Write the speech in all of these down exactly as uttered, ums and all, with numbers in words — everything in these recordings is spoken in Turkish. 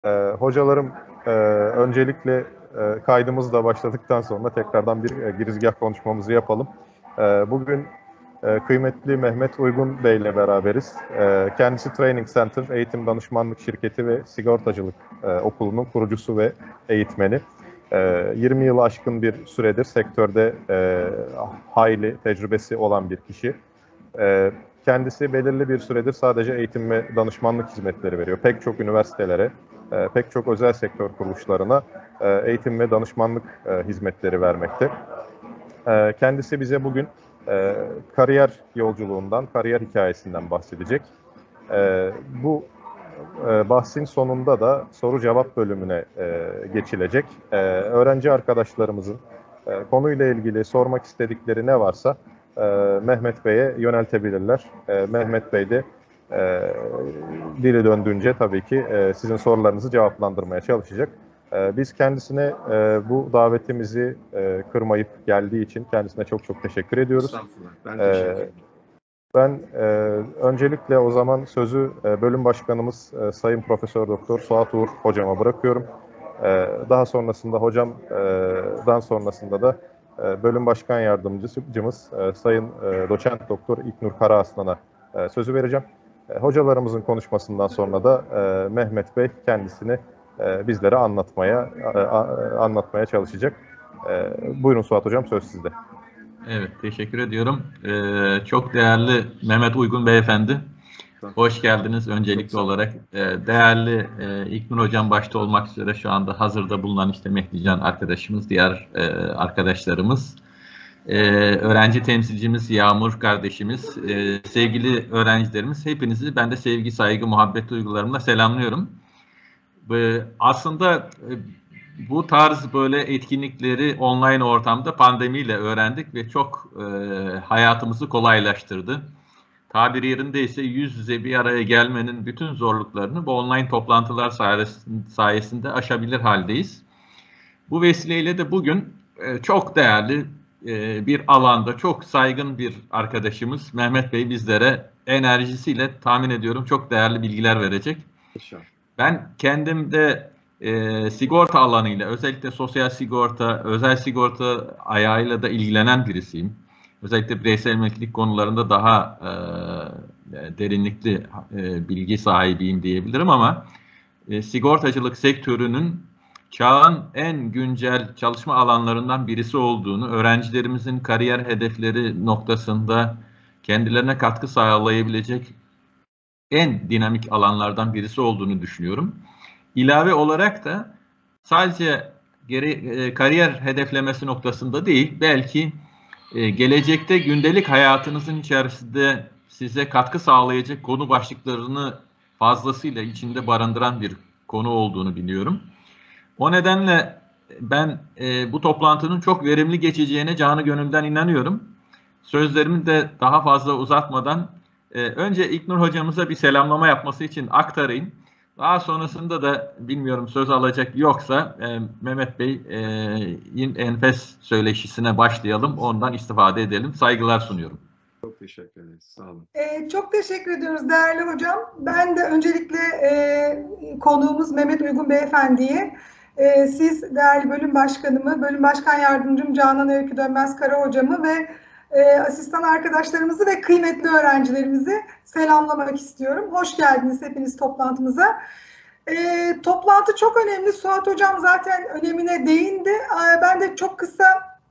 Ee, hocalarım, e, öncelikle e, kaydımız da başladıktan sonra tekrardan bir e, girizgah konuşmamızı yapalım. E, bugün e, kıymetli Mehmet Uygun Bey ile beraberiz. E, kendisi Training Center, eğitim danışmanlık şirketi ve sigortacılık e, okulunun kurucusu ve eğitmeni. E, yirmi yılı aşkın bir süredir sektörde e, hayli tecrübesi olan bir kişi. E, Kendisi belirli bir süredir sadece eğitim ve danışmanlık hizmetleri veriyor. Pek çok üniversitelere, e, pek çok özel sektör kuruluşlarına e, eğitim ve danışmanlık e, hizmetleri vermekte. E, kendisi bize bugün e, kariyer yolculuğundan, kariyer hikayesinden bahsedecek. E, bu e, bahsin sonunda da soru-cevap bölümüne e, geçilecek. E, öğrenci arkadaşlarımızın e, konuyla ilgili sormak istedikleri ne varsa e, Mehmet Bey'e yöneltebilirler. E, Mehmet Bey de e, dili döndüğünce tabii ki e, sizin sorularınızı cevaplandırmaya çalışacak. E, biz kendisine e, bu davetimizi e, kırmayıp geldiği için kendisine çok çok teşekkür ediyoruz. Estağfurullah. Ben E, teşekkür ederim. Ben e, öncelikle o zaman sözü e, bölüm başkanımız e, Sayın Profesör Doktor Suat Uğur hocama bırakıyorum. E, daha sonrasında hocamdan e, sonrasında da e, bölüm başkan yardımcımız e, Sayın e, Doçent Doktor İlknur Karaaslan'a e, sözü vereceğim. E, hocalarımızın konuşmasından sonra da e, Mehmet Bey kendisini e, bizlere anlatmaya e, anlatmaya çalışacak. E, buyurun Suat hocam, söz sizde. Evet, teşekkür ediyorum. Ee, çok değerli Mehmet Uygun Beyefendi, hoş geldiniz öncelikli olarak. Ee, değerli e, İlknur Hocam başta olmak üzere şu anda hazırda bulunan işte Mehdican arkadaşımız, diğer e, arkadaşlarımız, e, öğrenci temsilcimiz Yağmur kardeşimiz, e, sevgili öğrencilerimiz, hepinizi ben de sevgi, saygı, muhabbet duygularımla selamlıyorum. E, aslında e, bu tarz böyle etkinlikleri online ortamda pandemiyle öğrendik ve çok e, hayatımızı kolaylaştırdı. Tabiri yerindeyse yüz yüze bir araya gelmenin bütün zorluklarını bu online toplantılar sayesinde aşabilir haldeyiz. Bu vesileyle de bugün e, çok değerli e, bir alanda çok saygın bir arkadaşımız Mehmet Bey bizlere enerjisiyle tahmin ediyorum çok değerli bilgiler verecek. İnşallah. Ben kendim de e, sigorta alanıyla, özellikle sosyal sigorta, özel sigorta ayağıyla da ilgilenen birisiyim. Özellikle bireysel emeklilik konularında daha e, derinlikli e, bilgi sahibiyim diyebilirim ama e, sigortacılık sektörünün çağın en güncel çalışma alanlarından birisi olduğunu, öğrencilerimizin kariyer hedefleri noktasında kendilerine katkı sağlayabilecek en dinamik alanlardan birisi olduğunu düşünüyorum. İlave olarak da sadece geri, e, kariyer hedeflemesi noktasında değil, belki e, gelecekte gündelik hayatınızın içerisinde size katkı sağlayacak konu başlıklarını fazlasıyla içinde barındıran bir konu olduğunu biliyorum. O nedenle ben e, bu toplantının çok verimli geçeceğine canı gönülden inanıyorum. Sözlerimi de daha fazla uzatmadan e, önce İlknur hocamıza bir selamlama yapması için aktarayım. Daha sonrasında da bilmiyorum söz alacak yoksa e, Mehmet Bey'in e, enfes söyleşisine başlayalım. Ondan istifade edelim. Saygılar sunuyorum. Çok teşekkür ederiz. Sağ olun. Ee, çok teşekkür ediyoruz değerli hocam. Ben de öncelikle e, konuğumuz Mehmet Uygun Beyefendi'ye, e, siz değerli bölüm başkanımı, bölüm başkan yardımcım Canan Öykü Dönmez Kara hocamı ve e, asistan arkadaşlarımızı ve kıymetli öğrencilerimizi selamlamak istiyorum. Hoş geldiniz hepiniz toplantımıza. E, toplantı çok önemli. Suat hocam zaten önemine değindi. E, ben de çok kısa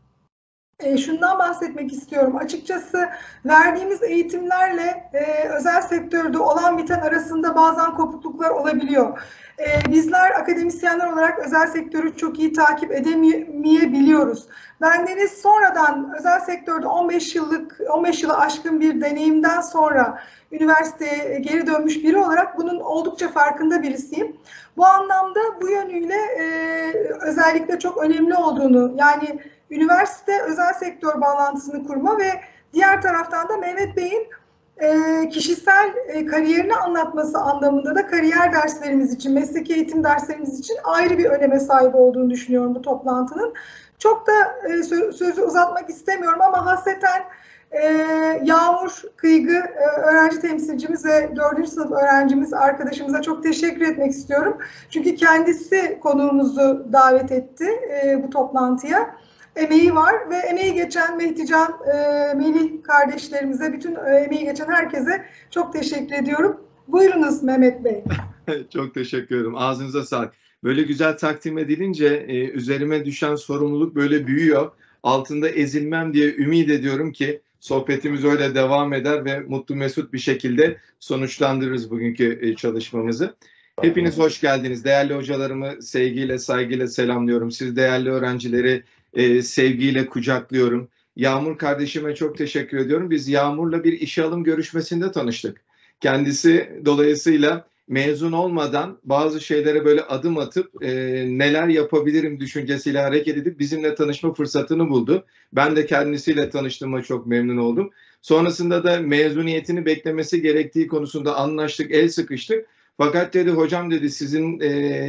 E, şundan bahsetmek istiyorum. Açıkçası verdiğimiz eğitimlerle e, özel sektörde olan biten arasında bazen kopukluklar olabiliyor. E, bizler akademisyenler olarak özel sektörü çok iyi takip edemeyebiliyoruz. Bendeniz sonradan özel sektörde on beş yıllık, on beş yılı aşkın bir deneyimden sonra üniversiteye geri dönmüş biri olarak bunun oldukça farkında birisiyim. Bu anlamda bu yönüyle e, özellikle çok önemli olduğunu, yani üniversite özel sektör bağlantısını kurma ve diğer taraftan da Mehmet Bey'in e, kişisel e, kariyerini anlatması anlamında da kariyer derslerimiz için, mesleki eğitim derslerimiz için ayrı bir öneme sahip olduğunu düşünüyorum bu toplantının. Çok da e, sözü uzatmak istemiyorum ama hasreten Ee, Yağmur Kıygı e, öğrenci temsilcimiz ve dördüncü sınıf öğrencimiz arkadaşımıza çok teşekkür etmek istiyorum. Çünkü kendisi konuğumuzu davet etti e, bu toplantıya. Emeği var ve emeği geçen Mehdican, e, Melih kardeşlerimize, bütün e, emeği geçen herkese çok teşekkür ediyorum. Buyurunuz Mehmet Bey. Çok teşekkür ederim. Ağzınıza sağlık. Böyle güzel takdim edilince e, üzerime düşen sorumluluk böyle büyüyor. Altında ezilmem diye ümit ediyorum ki sohbetimiz öyle devam eder ve mutlu mesut bir şekilde sonuçlandırırız bugünkü e, çalışmamızı. Hepiniz hoş geldiniz. Değerli hocalarımı sevgiyle, saygıyla selamlıyorum. Siz değerli öğrencileri e, sevgiyle kucaklıyorum. Yağmur kardeşime çok teşekkür ediyorum. Biz Yağmur'la bir işe alım görüşmesinde tanıştık. Kendisi dolayısıyla mezun olmadan bazı şeylere böyle adım atıp e, neler yapabilirim düşüncesiyle hareket edip bizimle tanışma fırsatını buldu. Ben de kendisiyle tanıştığıma çok memnun oldum. Sonrasında da mezuniyetini beklemesi gerektiği konusunda anlaştık, el sıkıştık. Fakat dedi hocam dedi sizin e,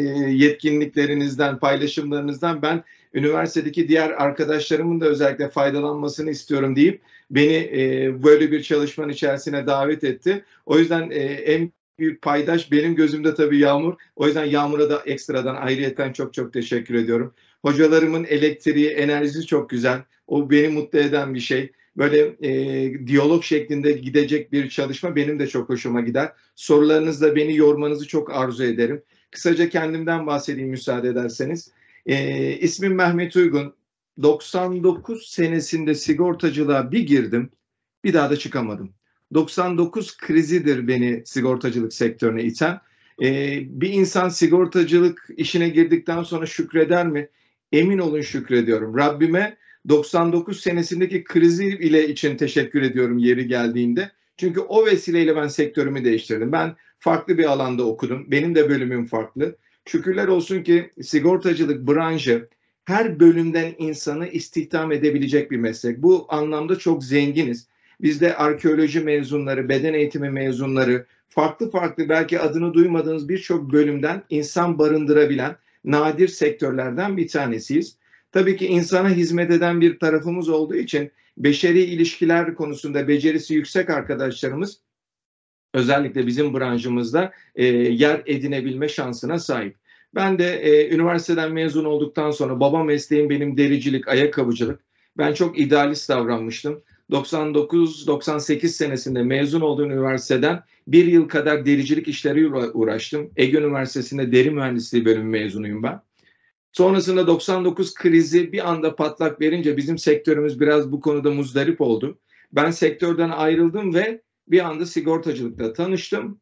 yetkinliklerinizden, paylaşımlarınızdan ben üniversitedeki diğer arkadaşlarımın da özellikle faydalanmasını istiyorum deyip beni e, böyle bir çalışmanın içerisine davet etti. O yüzden e, en büyük paydaş benim gözümde tabii Yağmur. O yüzden Yağmur'a da ekstradan ayrıyeten çok çok teşekkür ediyorum. Hocalarımın elektriği, enerjisi çok güzel. O beni mutlu eden bir şey. Böyle e, diyalog şeklinde gidecek bir çalışma benim de çok hoşuma gider. Sorularınızla beni yormanızı çok arzu ederim. Kısaca kendimden bahsedeyim müsaade ederseniz. E, ismim Mehmet Uygun. doksan dokuz senesinde sigortacılığa bir girdim. Bir daha da çıkamadım. doksan dokuz krizidir beni sigortacılık sektörüne iten. Ee, bir insan sigortacılık işine girdikten sonra şükreder mi? Emin olun şükrediyorum. Rabbime doksan dokuz senesindeki krizi ile için teşekkür ediyorum yeri geldiğinde. Çünkü o vesileyle ben sektörümü değiştirdim. Ben farklı bir alanda okudum. Benim de bölümüm farklı. Şükürler olsun ki sigortacılık branşı her bölümden insanı istihdam edebilecek bir meslek. Bu anlamda çok zenginiz. Bizde arkeoloji mezunları, beden eğitimi mezunları, farklı farklı belki adını duymadığınız birçok bölümden insan barındırabilen nadir sektörlerden bir tanesiyiz. Tabii ki insana hizmet eden bir tarafımız olduğu için beşeri ilişkiler konusunda becerisi yüksek arkadaşlarımız özellikle bizim branşımızda e, yer edinebilme şansına sahip. Ben de e, üniversiteden mezun olduktan sonra baba mesleğim benim dericilik, ayakkabıcılık. Ben çok idealist davranmıştım. doksan dokuz doksan sekiz senesinde mezun olduğum üniversiteden bir yıl kadar dericilik işleriyle uğraştım. Ege Üniversitesi'nde deri mühendisliği bölümü mezunuyum ben. Sonrasında doksan dokuz krizi bir anda patlak verince bizim sektörümüz biraz bu konuda muzdarip oldu. Ben sektörden ayrıldım ve bir anda sigortacılıkla tanıştım.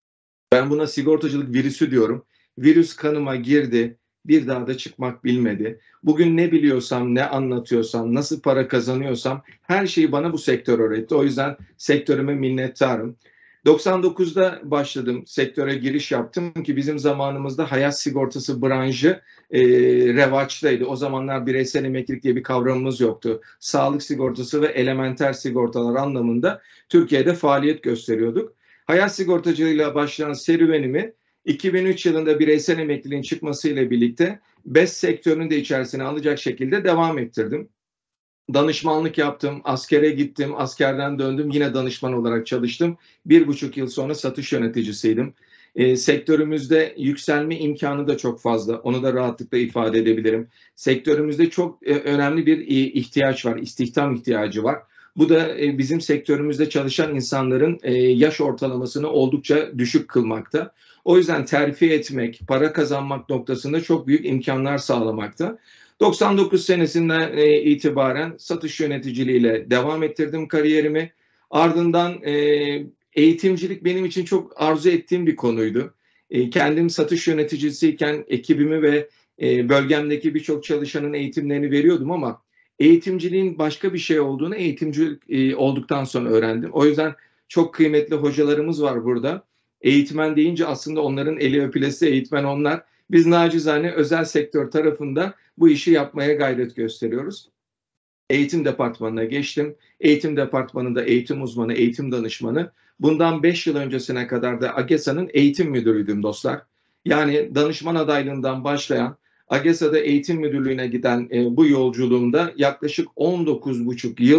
Ben buna sigortacılık virüsü diyorum. Virüs kanıma girdi. Bir daha da çıkmak bilmedi. Bugün ne biliyorsam, ne anlatıyorsam, nasıl para kazanıyorsam her şeyi bana bu sektör öğretti. O yüzden sektörüme minnettarım. doksan dokuzda başladım, sektöre giriş yaptım ki bizim zamanımızda hayat sigortası branşı e, revaçtaydı. O zamanlar bireysel emeklilik diye bir kavramımız yoktu. Sağlık sigortası ve elementer sigortalar anlamında Türkiye'de faaliyet gösteriyorduk. Hayat sigortacılığıyla başlayan serüvenimi iki bin üç yılında bireysel emekliliğin çıkmasıyla birlikte B E S sektörünü de içerisine alacak şekilde devam ettirdim. Danışmanlık yaptım, askere gittim, askerden döndüm, yine danışman olarak çalıştım. Bir buçuk yıl sonra satış yöneticisiydim. E, sektörümüzde yükselme imkanı da çok fazla, onu da rahatlıkla ifade edebilirim. Sektörümüzde çok e, önemli bir e, ihtiyaç var, istihdam ihtiyacı var. Bu da e, bizim sektörümüzde çalışan insanların e, yaş ortalamasını oldukça düşük kılmakta. O yüzden terfi etmek, para kazanmak noktasında çok büyük imkanlar sağlamakta. doksan dokuz senesinden e, itibaren satış yöneticiliğiyle devam ettirdim kariyerimi. Ardından e, eğitimcilik benim için çok arzu ettiğim bir konuydu. E, kendim satış yöneticisiyken ekibimi ve e, bölgemdeki birçok çalışanın eğitimlerini veriyordum ama eğitimciliğin başka bir şey olduğunu eğitimcilik e, olduktan sonra öğrendim. O yüzden çok kıymetli hocalarımız var burada. Eğitmen deyince aslında onların eli öpülesi eğitmen onlar. Biz nacizane özel sektör tarafında bu işi yapmaya gayret gösteriyoruz. Eğitim departmanına geçtim. Eğitim departmanında eğitim uzmanı, eğitim danışmanı. Bundan beş yıl öncesine kadar da AGESA'nın eğitim müdürüydüm dostlar. Yani danışman adaylığından başlayan AGESA'da eğitim müdürlüğüne giden e, bu yolculuğumda yaklaşık on dokuz buçuk yıl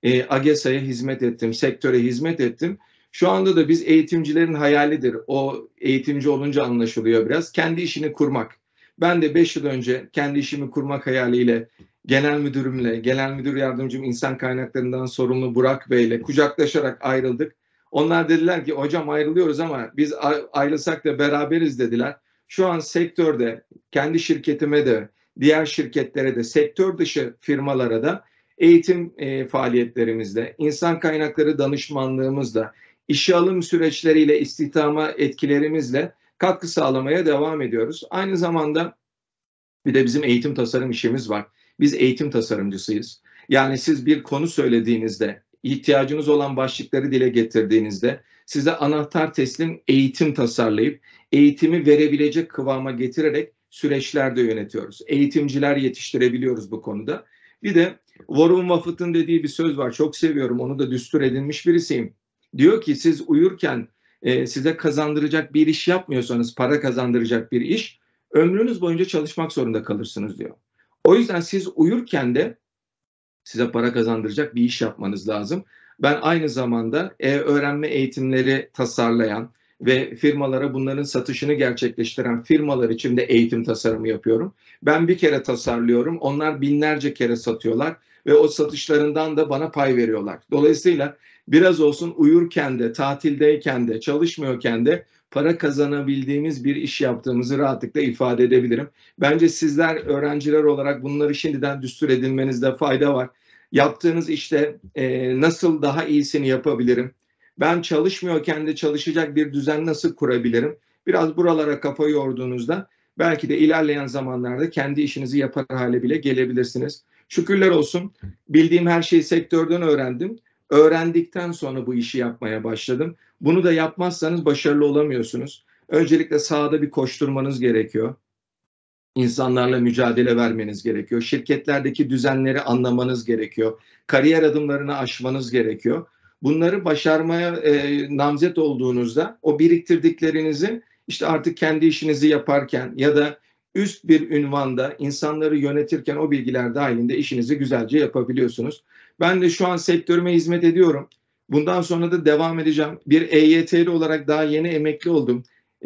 E, AGESA'ya hizmet ettim, sektöre hizmet ettim. Şu anda da biz eğitimcilerin hayalidir. O eğitimci olunca anlaşılıyor biraz. Kendi işini kurmak. Ben de beş yıl önce kendi işimi kurmak hayaliyle genel müdürümle, genel müdür yardımcım insan kaynaklarından sorumlu Burak Bey'le kucaklaşarak ayrıldık. Onlar dediler ki hocam ayrılıyoruz ama biz ayrılsak da beraberiz dediler. Şu an sektörde, kendi şirketime de, diğer şirketlere de, sektör dışı firmalara da eğitim e, faaliyetlerimizde, insan kaynakları danışmanlığımızla, işe alım süreçleriyle, istihdama etkilerimizle katkı sağlamaya devam ediyoruz. Aynı zamanda bir de bizim eğitim tasarım işimiz var. Biz eğitim tasarımcısıyız. Yani siz bir konu söylediğinizde, ihtiyacınız olan başlıkları dile getirdiğinizde size anahtar teslim eğitim tasarlayıp eğitimi verebilecek kıvama getirerek süreçlerde yönetiyoruz. Eğitimciler yetiştirebiliyoruz bu konuda. Bir de Warren Buffett'ın dediği bir söz var. Çok seviyorum. Onu da düstur edinmiş birisiyim. Diyor ki siz uyurken e, size kazandıracak bir iş yapmıyorsanız, para kazandıracak bir iş, ömrünüz boyunca çalışmak zorunda kalırsınız diyor. O yüzden siz uyurken de size para kazandıracak bir iş yapmanız lazım. Ben aynı zamanda e-öğrenme eğitimleri tasarlayan ve firmalara bunların satışını gerçekleştiren firmalar için de eğitim tasarımı yapıyorum. Ben bir kere tasarlıyorum, onlar binlerce kere satıyorlar ve o satışlarından da bana pay veriyorlar. Dolayısıyla biraz olsun uyurken de, tatildeyken de, çalışmıyorken de para kazanabildiğimiz bir iş yaptığımızı rahatlıkla ifade edebilirim. Bence sizler öğrenciler olarak bunları şimdiden düstur edinmenizde fayda var. Yaptığınız işte e, nasıl daha iyisini yapabilirim? Ben çalışmıyorken de çalışacak bir düzen nasıl kurabilirim? Biraz buralara kafa yorduğunuzda belki de ilerleyen zamanlarda kendi işinizi yapar hale bile gelebilirsiniz. Şükürler olsun bildiğim her şeyi sektörden öğrendim. Öğrendikten sonra bu işi yapmaya başladım. Bunu da yapmazsanız başarılı olamıyorsunuz. Öncelikle sahada bir koşturmanız gerekiyor. İnsanlarla mücadele vermeniz gerekiyor. Şirketlerdeki düzenleri anlamanız gerekiyor. Kariyer adımlarını aşmanız gerekiyor. Bunları başarmaya e, namzet olduğunuzda o biriktirdiklerinizi işte artık kendi işinizi yaparken ya da üst bir ünvanda insanları yönetirken o bilgiler dahilinde işinizi güzelce yapabiliyorsunuz. Ben de şu an sektörüme hizmet ediyorum. Bundan sonra da devam edeceğim. Bir E Y T'li olarak daha yeni emekli oldum.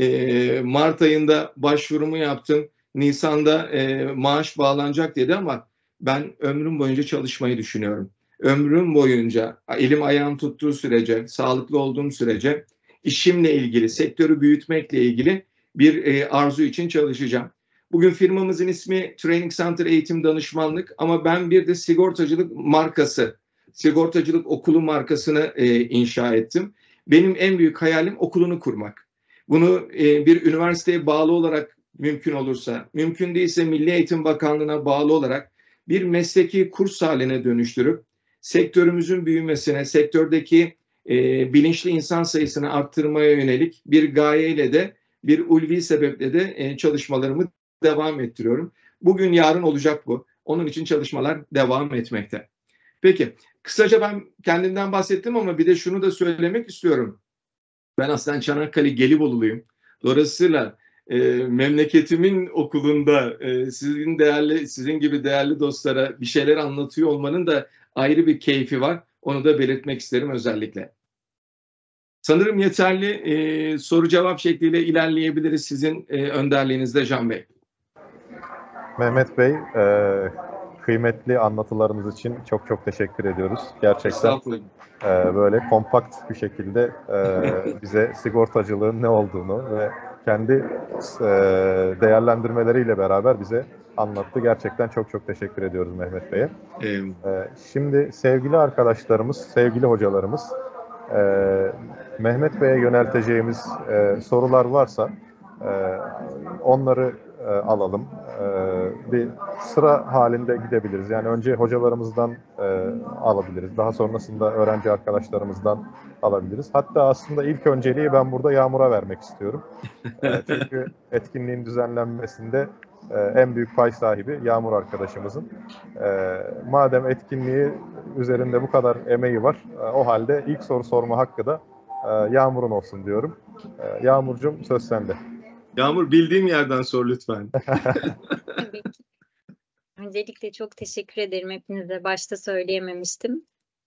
E, Mart ayında başvurumu yaptım. Nisan'da e, maaş bağlanacak dedi ama ben ömrüm boyunca çalışmayı düşünüyorum. Ömrüm boyunca elim ayağım tuttuğu sürece, sağlıklı olduğum sürece işimle ilgili, sektörü büyütmekle ilgili bir e, arzu için çalışacağım. Bugün firmamızın ismi Training Center Eğitim Danışmanlık ama ben bir de sigortacılık markası, sigortacılık okulu markasını e, inşa ettim. Benim en büyük hayalim okulunu kurmak. Bunu e, bir üniversiteye bağlı olarak mümkün olursa, mümkün değilse Milli Eğitim Bakanlığı'na bağlı olarak bir mesleki kurs haline dönüştürüp sektörümüzün büyümesine, sektördeki e, bilinçli insan sayısını arttırmaya yönelik bir gayeyle de bir ulvi sebeple de e, çalışmalarımı devam ettiriyorum. Bugün yarın olacak bu. Onun için çalışmalar devam etmekte. Peki, kısaca ben kendimden bahsettim ama bir de şunu da söylemek istiyorum. Ben aslen Çanakkale Gelibolu'luyum. Dolayısıyla e, memleketimin okulunda e, sizin değerli, sizin gibi değerli dostlara bir şeyler anlatıyor olmanın da ayrı bir keyfi var. Onu da belirtmek isterim özellikle. Sanırım yeterli e, soru cevap şekliyle ilerleyebiliriz sizin e, önderliğinizde Can Bey. Mehmet Bey, e, kıymetli anlatılarınız için çok çok teşekkür ediyoruz. Gerçekten e, böyle kompakt bir şekilde e, bize sigortacılığın ne olduğunu ve kendi e, değerlendirmeleriyle beraber bize anlattı. Gerçekten çok çok teşekkür ediyoruz Mehmet Bey'e. Evet. E, şimdi sevgili arkadaşlarımız, sevgili hocalarımız, e, Mehmet Bey'e yönelteceğimiz e, sorular varsa e, onları e, alalım. E, bir sıra halinde gidebiliriz. Yani önce hocalarımızdan e, alabiliriz. Daha sonrasında öğrenci arkadaşlarımızdan alabiliriz. Hatta aslında ilk önceliği ben burada Yağmur'a vermek istiyorum. E, çünkü etkinliğin düzenlenmesinde e, en büyük pay sahibi Yağmur arkadaşımızın. E, madem etkinliği üzerinde bu kadar emeği var, e, o halde ilk soru sorma hakkı da e, Yağmur'un olsun diyorum. E, Yağmurcuğum, söz sende. Yağmur, bildiğim yerden sor lütfen. Tabii ki. Öncelikle çok teşekkür ederim hepinize. Başta söyleyememiştim.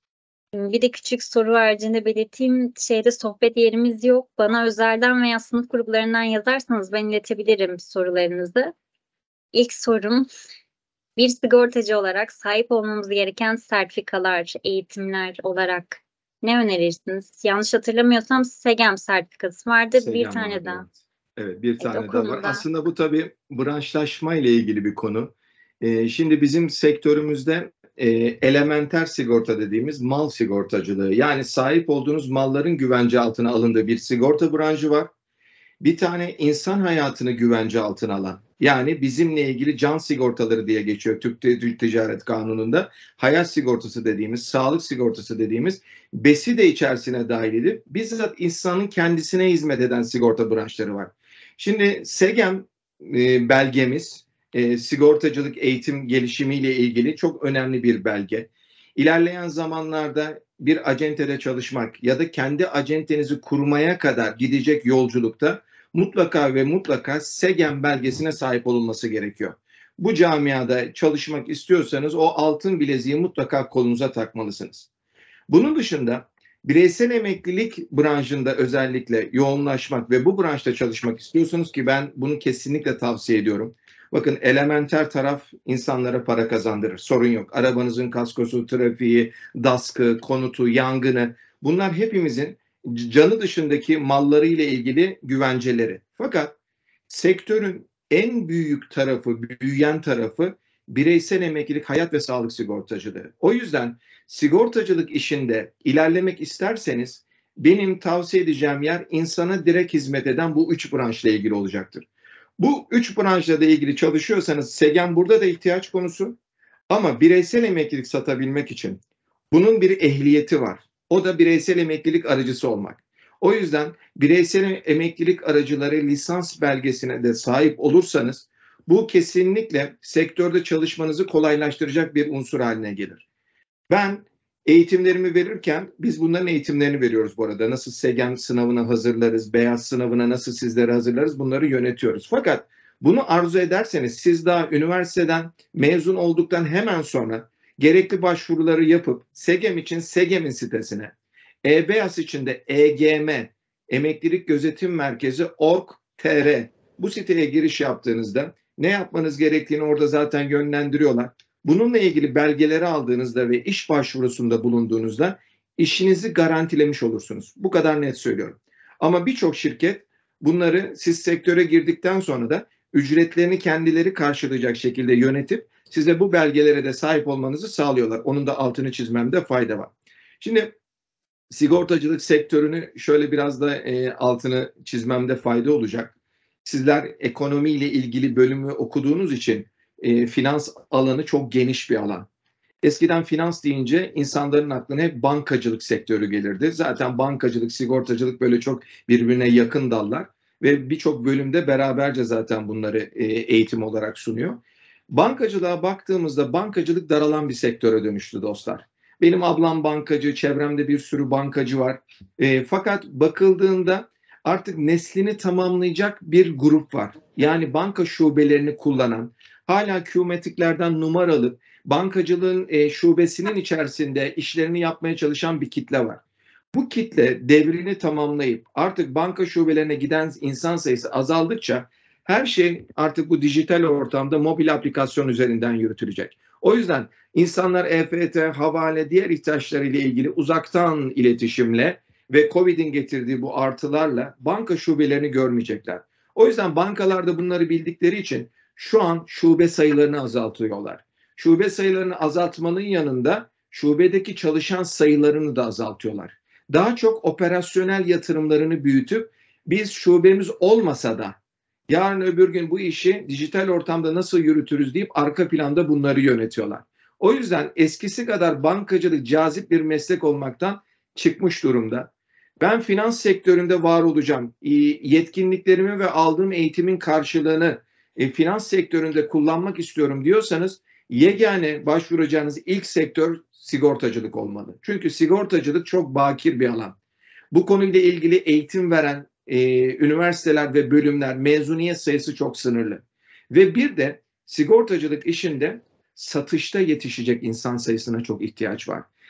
Bir de küçük soru haricinde belirteyim. Şeyde sohbet yerimiz yok. Bana özelden veya sınıf gruplarından yazarsanız ben iletebilirim sorularınızı. İlk sorum, bir sigortacı olarak sahip olmamız gereken sertifikalar, eğitimler olarak ne önerirsiniz? Yanlış hatırlamıyorsam SEGEM sertifikası vardı. Bir Segem tane vardı, daha. evet. Evet, bir Evet, tane o daha var. konuda. Aslında bu tabii branşlaşma ile ilgili bir konu. Ee, şimdi bizim sektörümüzde e, elementer sigorta dediğimiz mal sigortacılığı, yani sahip olduğunuz malların güvence altına alındığı bir sigorta branşı var. Bir tane insan hayatını güvence altına alan, yani bizimle ilgili can sigortaları diye geçiyor Türk Ticaret Kanunu'nda. Hayat sigortası dediğimiz, sağlık sigortası dediğimiz, besi de içerisine dahil edip bizzat insanın kendisine hizmet eden sigorta branşları var. Şimdi SEGEM e, belgemiz, e, sigortacılık eğitim gelişimiyle ilgili çok önemli bir belge. İlerleyen zamanlarda bir acentede çalışmak ya da kendi acentenizi kurmaya kadar gidecek yolculukta mutlaka ve mutlaka SEGEM belgesine sahip olunması gerekiyor. Bu camiada çalışmak istiyorsanız o altın bileziği mutlaka kolunuza takmalısınız. Bunun dışında bireysel emeklilik branşında özellikle yoğunlaşmak ve bu branşta çalışmak istiyorsunuz ki ben bunu kesinlikle tavsiye ediyorum. Bakın, elementer taraf insanlara para kazandırır. Sorun yok. Arabanızın kaskosu, trafiği, daskı, konutu, yangını, bunlar hepimizin canı dışındaki malları ile ilgili güvenceleri. Fakat sektörün en büyük tarafı, büyüyen tarafı bireysel emeklilik, hayat ve sağlık sigortacılığı. O yüzden sigortacılık işinde ilerlemek isterseniz benim tavsiye edeceğim yer insana direkt hizmet eden bu üç branşla ilgili olacaktır. Bu üç branşla da ilgili çalışıyorsanız SEGEM burada da ihtiyaç konusu, ama bireysel emeklilik satabilmek için bunun bir ehliyeti var. O da bireysel emeklilik aracısı olmak. O yüzden bireysel emeklilik aracıları lisans belgesine de sahip olursanız bu kesinlikle sektörde çalışmanızı kolaylaştıracak bir unsur haline gelir. Ben eğitimlerimi verirken, biz bunların eğitimlerini veriyoruz bu arada. Nasıl SEGEM sınavına hazırlarız, beyaz sınavına nasıl sizleri hazırlarız, bunları yönetiyoruz. Fakat bunu arzu ederseniz siz daha üniversiteden mezun olduktan hemen sonra gerekli başvuruları yapıp SEGEM için SEGEM'in sitesine, E-Beyaz için de E G M, Emeklilik Gözetim Merkezi nokta org nokta T R, bu siteye giriş yaptığınızda ne yapmanız gerektiğini orada zaten yönlendiriyorlar. Bununla ilgili belgeleri aldığınızda ve iş başvurusunda bulunduğunuzda işinizi garantilemiş olursunuz. Bu kadar net söylüyorum. Ama birçok şirket bunları siz sektöre girdikten sonra da ücretlerini kendileri karşılayacak şekilde yönetip size bu belgelere de sahip olmanızı sağlıyorlar. Onun da altını çizmemde fayda var. Şimdi sigortacılık sektörünü şöyle biraz da e, altını çizmemde fayda olacak. Sizler ekonomiyle ilgili bölümü okuduğunuz için e, finans alanı çok geniş bir alan. Eskiden finans deyince insanların aklına hep bankacılık sektörü gelirdi. Zaten bankacılık, sigortacılık böyle çok birbirine yakın dallar ve birçok bölümde beraberce zaten bunları e, eğitim olarak sunuyor. Bankacılığa baktığımızda bankacılık daralan bir sektöre dönüştü dostlar. Benim ablam bankacı, çevremde bir sürü bankacı var. E, fakat bakıldığında artık neslini tamamlayacak bir grup var. Yani banka şubelerini kullanan, hala Qmetiklerden numara alıp bankacılığın e, şubesinin içerisinde işlerini yapmaya çalışan bir kitle var. Bu kitle devrini tamamlayıp artık banka şubelerine giden insan sayısı azaldıkça her şey artık bu dijital ortamda mobil aplikasyon üzerinden yürütülecek. O yüzden insanlar E F T, havale, diğer ihtiyaçlarıyla ilgili uzaktan iletişimle ve Covid'in getirdiği bu artılarla banka şubelerini görmeyecekler. O yüzden bankalarda bunları bildikleri için şu an şube sayılarını azaltıyorlar. Şube sayılarını azaltmanın yanında şubedeki çalışan sayılarını da azaltıyorlar. Daha çok operasyonel yatırımlarını büyütüp biz şubemiz olmasa da yarın öbür gün bu işi dijital ortamda nasıl yürütürüz deyip arka planda bunları yönetiyorlar. O yüzden eskisi kadar bankacılık cazip bir meslek olmaktan çıkmış durumda. Ben finans sektöründe var olacağım. Yetkinliklerimi ve aldığım eğitimin karşılığını e, finans sektöründe kullanmak istiyorum diyorsanız yegane başvuracağınız ilk sektör sigortacılık olmalı. Çünkü sigortacılık çok bakir bir alan. Bu konuyla ilgili eğitim veren e, üniversiteler ve bölümler, mezuniyet sayısı çok sınırlı. Ve bir de sigortacılık işinde satışta yetişecek insan sayısına çok ihtiyaç var.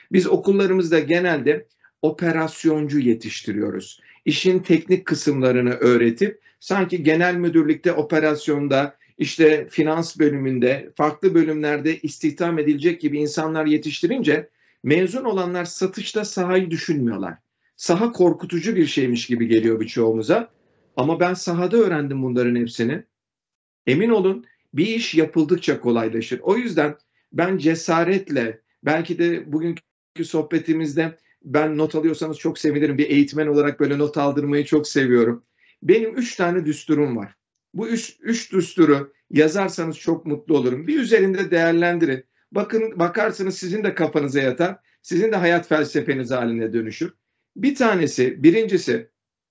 Biz okullarımızda genelde operasyoncu yetiştiriyoruz. İşin teknik kısımlarını öğretip sanki genel müdürlükte operasyonda, işte finans bölümünde, farklı bölümlerde istihdam edilecek gibi insanlar yetiştirince mezun olanlar satışta sahayı düşünmüyorlar. Saha korkutucu bir şeymiş gibi geliyor birçoğumuza. Ama ben sahada öğrendim bunların hepsini. Emin olun bir iş yapıldıkça kolaylaşır. O yüzden ben cesaretle, belki de bugünkü sohbetimizde ben not alıyorsanız çok sevinirim. Bir eğitmen olarak böyle not aldırmayı çok seviyorum. Benim üç tane düsturum var. Bu üç, üç düsturu yazarsanız çok mutlu olurum. Bir üzerinde değerlendirin. Bakın, bakarsınız sizin de kafanıza yatar. Sizin de hayat felsefeniz haline dönüşür. Bir tanesi, birincisi,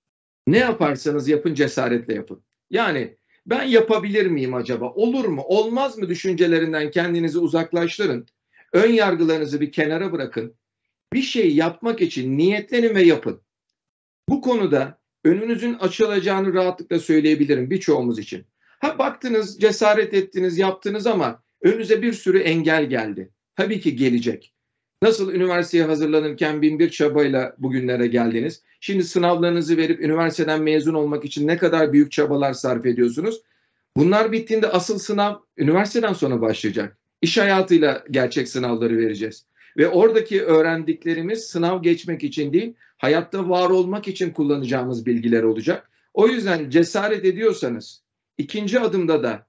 ne yaparsanız yapın cesaretle yapın. Yani ben yapabilir miyim acaba? Olur mu? Olmaz mı düşüncelerinden kendinizi uzaklaştırın. Ön yargılarınızı bir kenara bırakın. Bir şey yapmak için niyetlenin ve yapın. Bu konuda önünüzün açılacağını rahatlıkla söyleyebilirim birçoğumuz için. Ha baktınız, cesaret ettiniz, yaptınız ama önünüze bir sürü engel geldi. Tabii ki gelecek. Nasıl üniversiteye hazırlanırken bin bir çabayla bugünlere geldiniz. Şimdi sınavlarınızı verip üniversiteden mezun olmak için ne kadar büyük çabalar sarf ediyorsunuz. Bunlar bittiğinde asıl sınav üniversiteden sonra başlayacak. İş hayatıyla gerçek sınavları vereceğiz. Ve oradaki öğrendiklerimiz sınav geçmek için değil, hayatta var olmak için kullanacağımız bilgiler olacak. O yüzden cesaret ediyorsanız, ikinci adımda da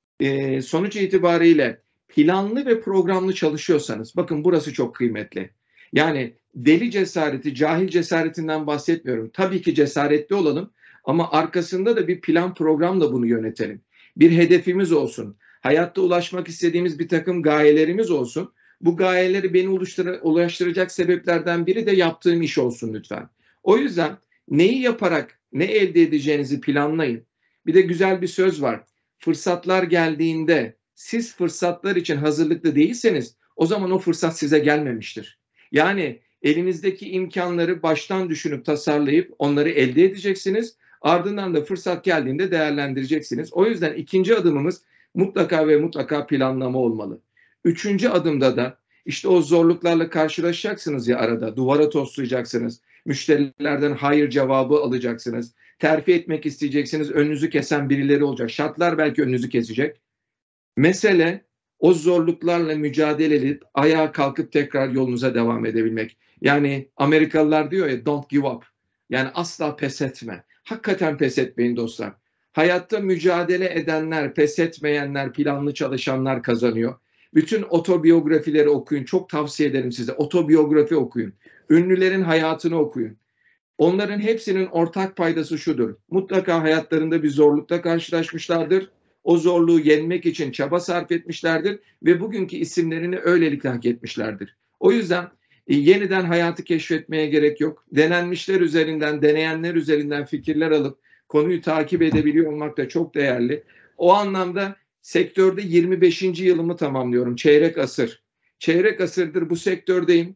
e, sonuç itibariyle planlı ve programlı çalışıyorsanız, bakın burası çok kıymetli. Yani deli cesareti, cahil cesaretinden bahsetmiyorum. Tabii ki cesaretli olalım ama arkasında da bir plan programla bunu yönetelim. Bir hedefimiz olsun. Hayatta ulaşmak istediğimiz bir takım gayelerimiz olsun. Bu gayeleri beni ulaştıracak sebeplerden biri de yaptığım iş olsun lütfen. O yüzden neyi yaparak ne elde edeceğinizi planlayın. Bir de güzel bir söz var. Fırsatlar geldiğinde siz fırsatlar için hazırlıklı değilseniz o zaman o fırsat size gelmemiştir. Yani elinizdeki imkanları baştan düşünüp tasarlayıp onları elde edeceksiniz. Ardından da fırsat geldiğinde değerlendireceksiniz. O yüzden ikinci adımımız mutlaka ve mutlaka planlama olmalı. Üçüncü adımda da işte o zorluklarla karşılaşacaksınız ya arada. Duvara toslayacaksınız. Müşterilerden hayır cevabı alacaksınız. Terfi etmek isteyeceksiniz. Önünüzü kesen birileri olacak. Şartlar belki önünüzü kesecek. Mesele o zorluklarla mücadele edip ayağa kalkıp tekrar yolunuza devam edebilmek. Yani Amerikalılar diyor ya don't give up. Yani asla pes etme. Hakikaten pes etmeyin dostlar. Hayatta mücadele edenler, pes etmeyenler, planlı çalışanlar kazanıyor. Bütün otobiyografileri okuyun. Çok tavsiye ederim size. Otobiyografi okuyun. Ünlülerin hayatını okuyun. Onların hepsinin ortak paydası şudur. Mutlaka hayatlarında bir zorlukla karşılaşmışlardır. O zorluğu yenmek için çaba sarf etmişlerdir ve bugünkü isimlerini öylelikle hak etmişlerdir. O yüzden e, yeniden hayatı keşfetmeye gerek yok. Denenmişler üzerinden, deneyenler üzerinden fikirler alıp konuyu takip edebiliyor olmak da çok değerli. O anlamda sektörde yirmi beşinci yılımı tamamlıyorum. Çeyrek asır. Çeyrek asırdır bu sektördeyim.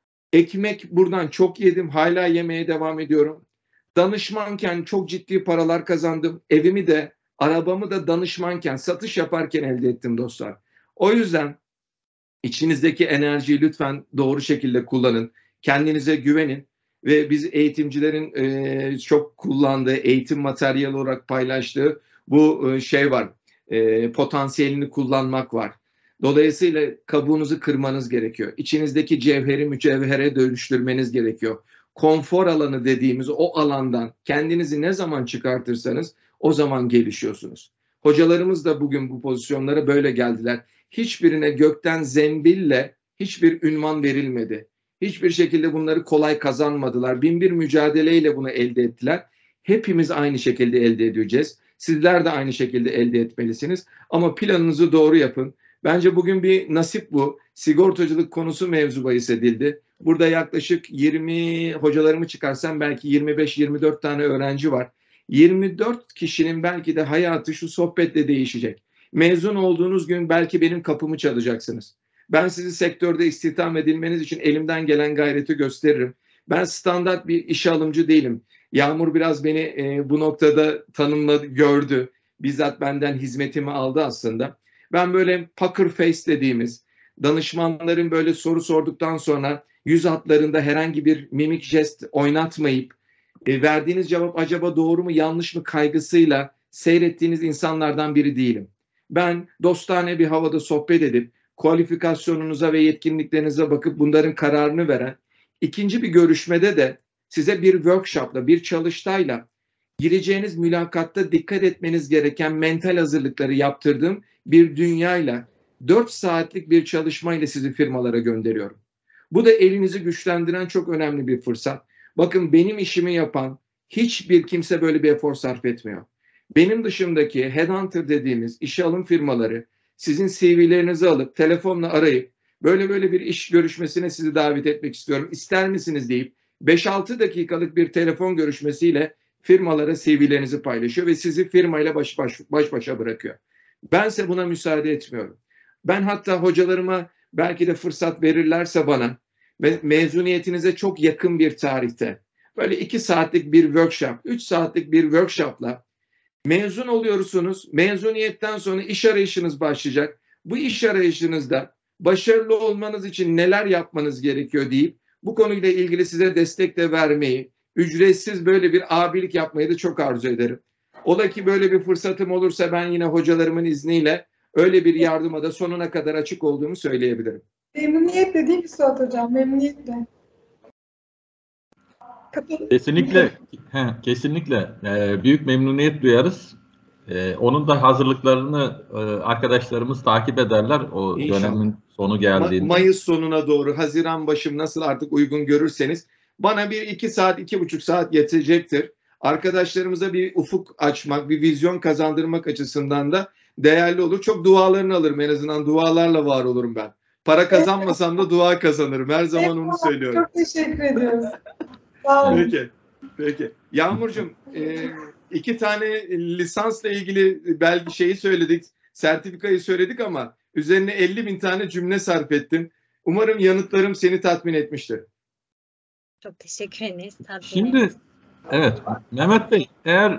Ekmek buradan çok yedim. Hala yemeye devam ediyorum. Danışmanken çok ciddi paralar kazandım. Evimi de, arabamı da danışmanken, satış yaparken elde ettim dostlar. O yüzden içinizdeki enerjiyi lütfen doğru şekilde kullanın. Kendinize güvenin. Ve biz eğitimcilerin e, çok kullandığı, eğitim materyali olarak paylaştığı bu e, şey var. E, potansiyelini kullanmak var. Dolayısıyla kabuğunuzu kırmanız gerekiyor. İçinizdeki cevheri mücevhere dönüştürmeniz gerekiyor. Konfor alanı dediğimiz o alandan kendinizi ne zaman çıkartırsanız o zaman gelişiyorsunuz. Hocalarımız da bugün bu pozisyonlara böyle geldiler. Hiçbirine gökten zembille hiçbir ünvan verilmedi. Hiçbir şekilde bunları kolay kazanmadılar. Bin bir mücadeleyle bunu elde ettiler. Hepimiz aynı şekilde elde edeceğiz. Sizler de aynı şekilde elde etmelisiniz. Ama planınızı doğru yapın. Bence bugün bir nasip bu. Sigortacılık konusu mevzu bahis edildi. Burada yaklaşık yirmi hocalarımı çıkarsam belki yirmi beş yirmi dört tane öğrenci var. yirmi dört kişinin belki de hayatı şu sohbetle değişecek. Mezun olduğunuz gün belki benim kapımı çalacaksınız. Ben sizi sektörde istihdam edilmeniz için elimden gelen gayreti gösteririm. Ben standart bir işe alımcı değilim. Yağmur biraz beni e, bu noktada tanımladı, gördü. Bizzat benden hizmetimi aldı aslında. Ben böyle poker face dediğimiz, danışmanların böyle soru sorduktan sonra yüz hatlarında herhangi bir mimik jest oynatmayıp e, verdiğiniz cevap acaba doğru mu yanlış mı kaygısıyla seyrettiğiniz insanlardan biri değilim. Ben dostane bir havada sohbet edip kualifikasyonunuza ve yetkinliklerinize bakıp bunların kararını veren, ikinci bir görüşmede de size bir workshopla, bir çalıştayla gireceğiniz mülakatta dikkat etmeniz gereken mental hazırlıkları yaptırdığım bir dünyayla dört saatlik bir çalışmayla sizi firmalara gönderiyorum. Bu da elinizi güçlendiren çok önemli bir fırsat. Bakın benim işimi yapan hiçbir kimse böyle bir efor sarf etmiyor. Benim dışımdaki headhunter dediğimiz işe alım firmaları sizin C V'lerinizi alıp telefonla arayıp böyle böyle bir iş görüşmesine sizi davet etmek istiyorum, İster misiniz deyip beş altı dakikalık bir telefon görüşmesiyle firmalara C V'lerinizi paylaşıyor ve sizi firmayla baş, baş, baş başa bırakıyor. Bense buna müsaade etmiyorum. Ben hatta hocalarıma belki de fırsat verirlerse bana ve mezuniyetinize çok yakın bir tarihte böyle iki saatlik bir workshop, üç saatlik bir workshopla mezun oluyorsunuz. Mezuniyetten sonra iş arayışınız başlayacak. Bu iş arayışınızda başarılı olmanız için neler yapmanız gerekiyor deyip bu konuyla ilgili size destek de vermeyi, ücretsiz böyle bir abilik yapmayı da çok arzu ederim. Ola ki böyle bir fırsatım olursa ben yine hocalarımın izniyle öyle bir yardıma da sonuna kadar açık olduğumu söyleyebilirim. Memnuniyetle değil mi Suat Hocam? Memnuniyetle. Kesinlikle, he, kesinlikle e, büyük memnuniyet duyarız. E, onun da hazırlıklarını e, arkadaşlarımız takip ederler o İnşallah. Dönemin sonu geldiğinde. Mayıs sonuna doğru, Haziran başım nasıl artık uygun görürseniz bana bir iki saat, iki buçuk saat yetecektir. Arkadaşlarımıza bir ufuk açmak, bir vizyon kazandırmak açısından da değerli olur. Çok dualarını alırım, en azından dualarla var olurum ben. Para kazanmasam da dua kazanırım. Her zaman onu söylüyorum. Çok teşekkür ediyoruz. Sağ olun. Peki, peki. Yağmurcuğum, e, iki tane lisansla ilgili belki şeyi söyledik, sertifikayı söyledik ama üzerine elli bin tane cümle sarf ettin. Umarım yanıtlarım seni tatmin etmiştir. Çok teşekkür ederiz. Şimdi, evet, Mehmet Bey, eğer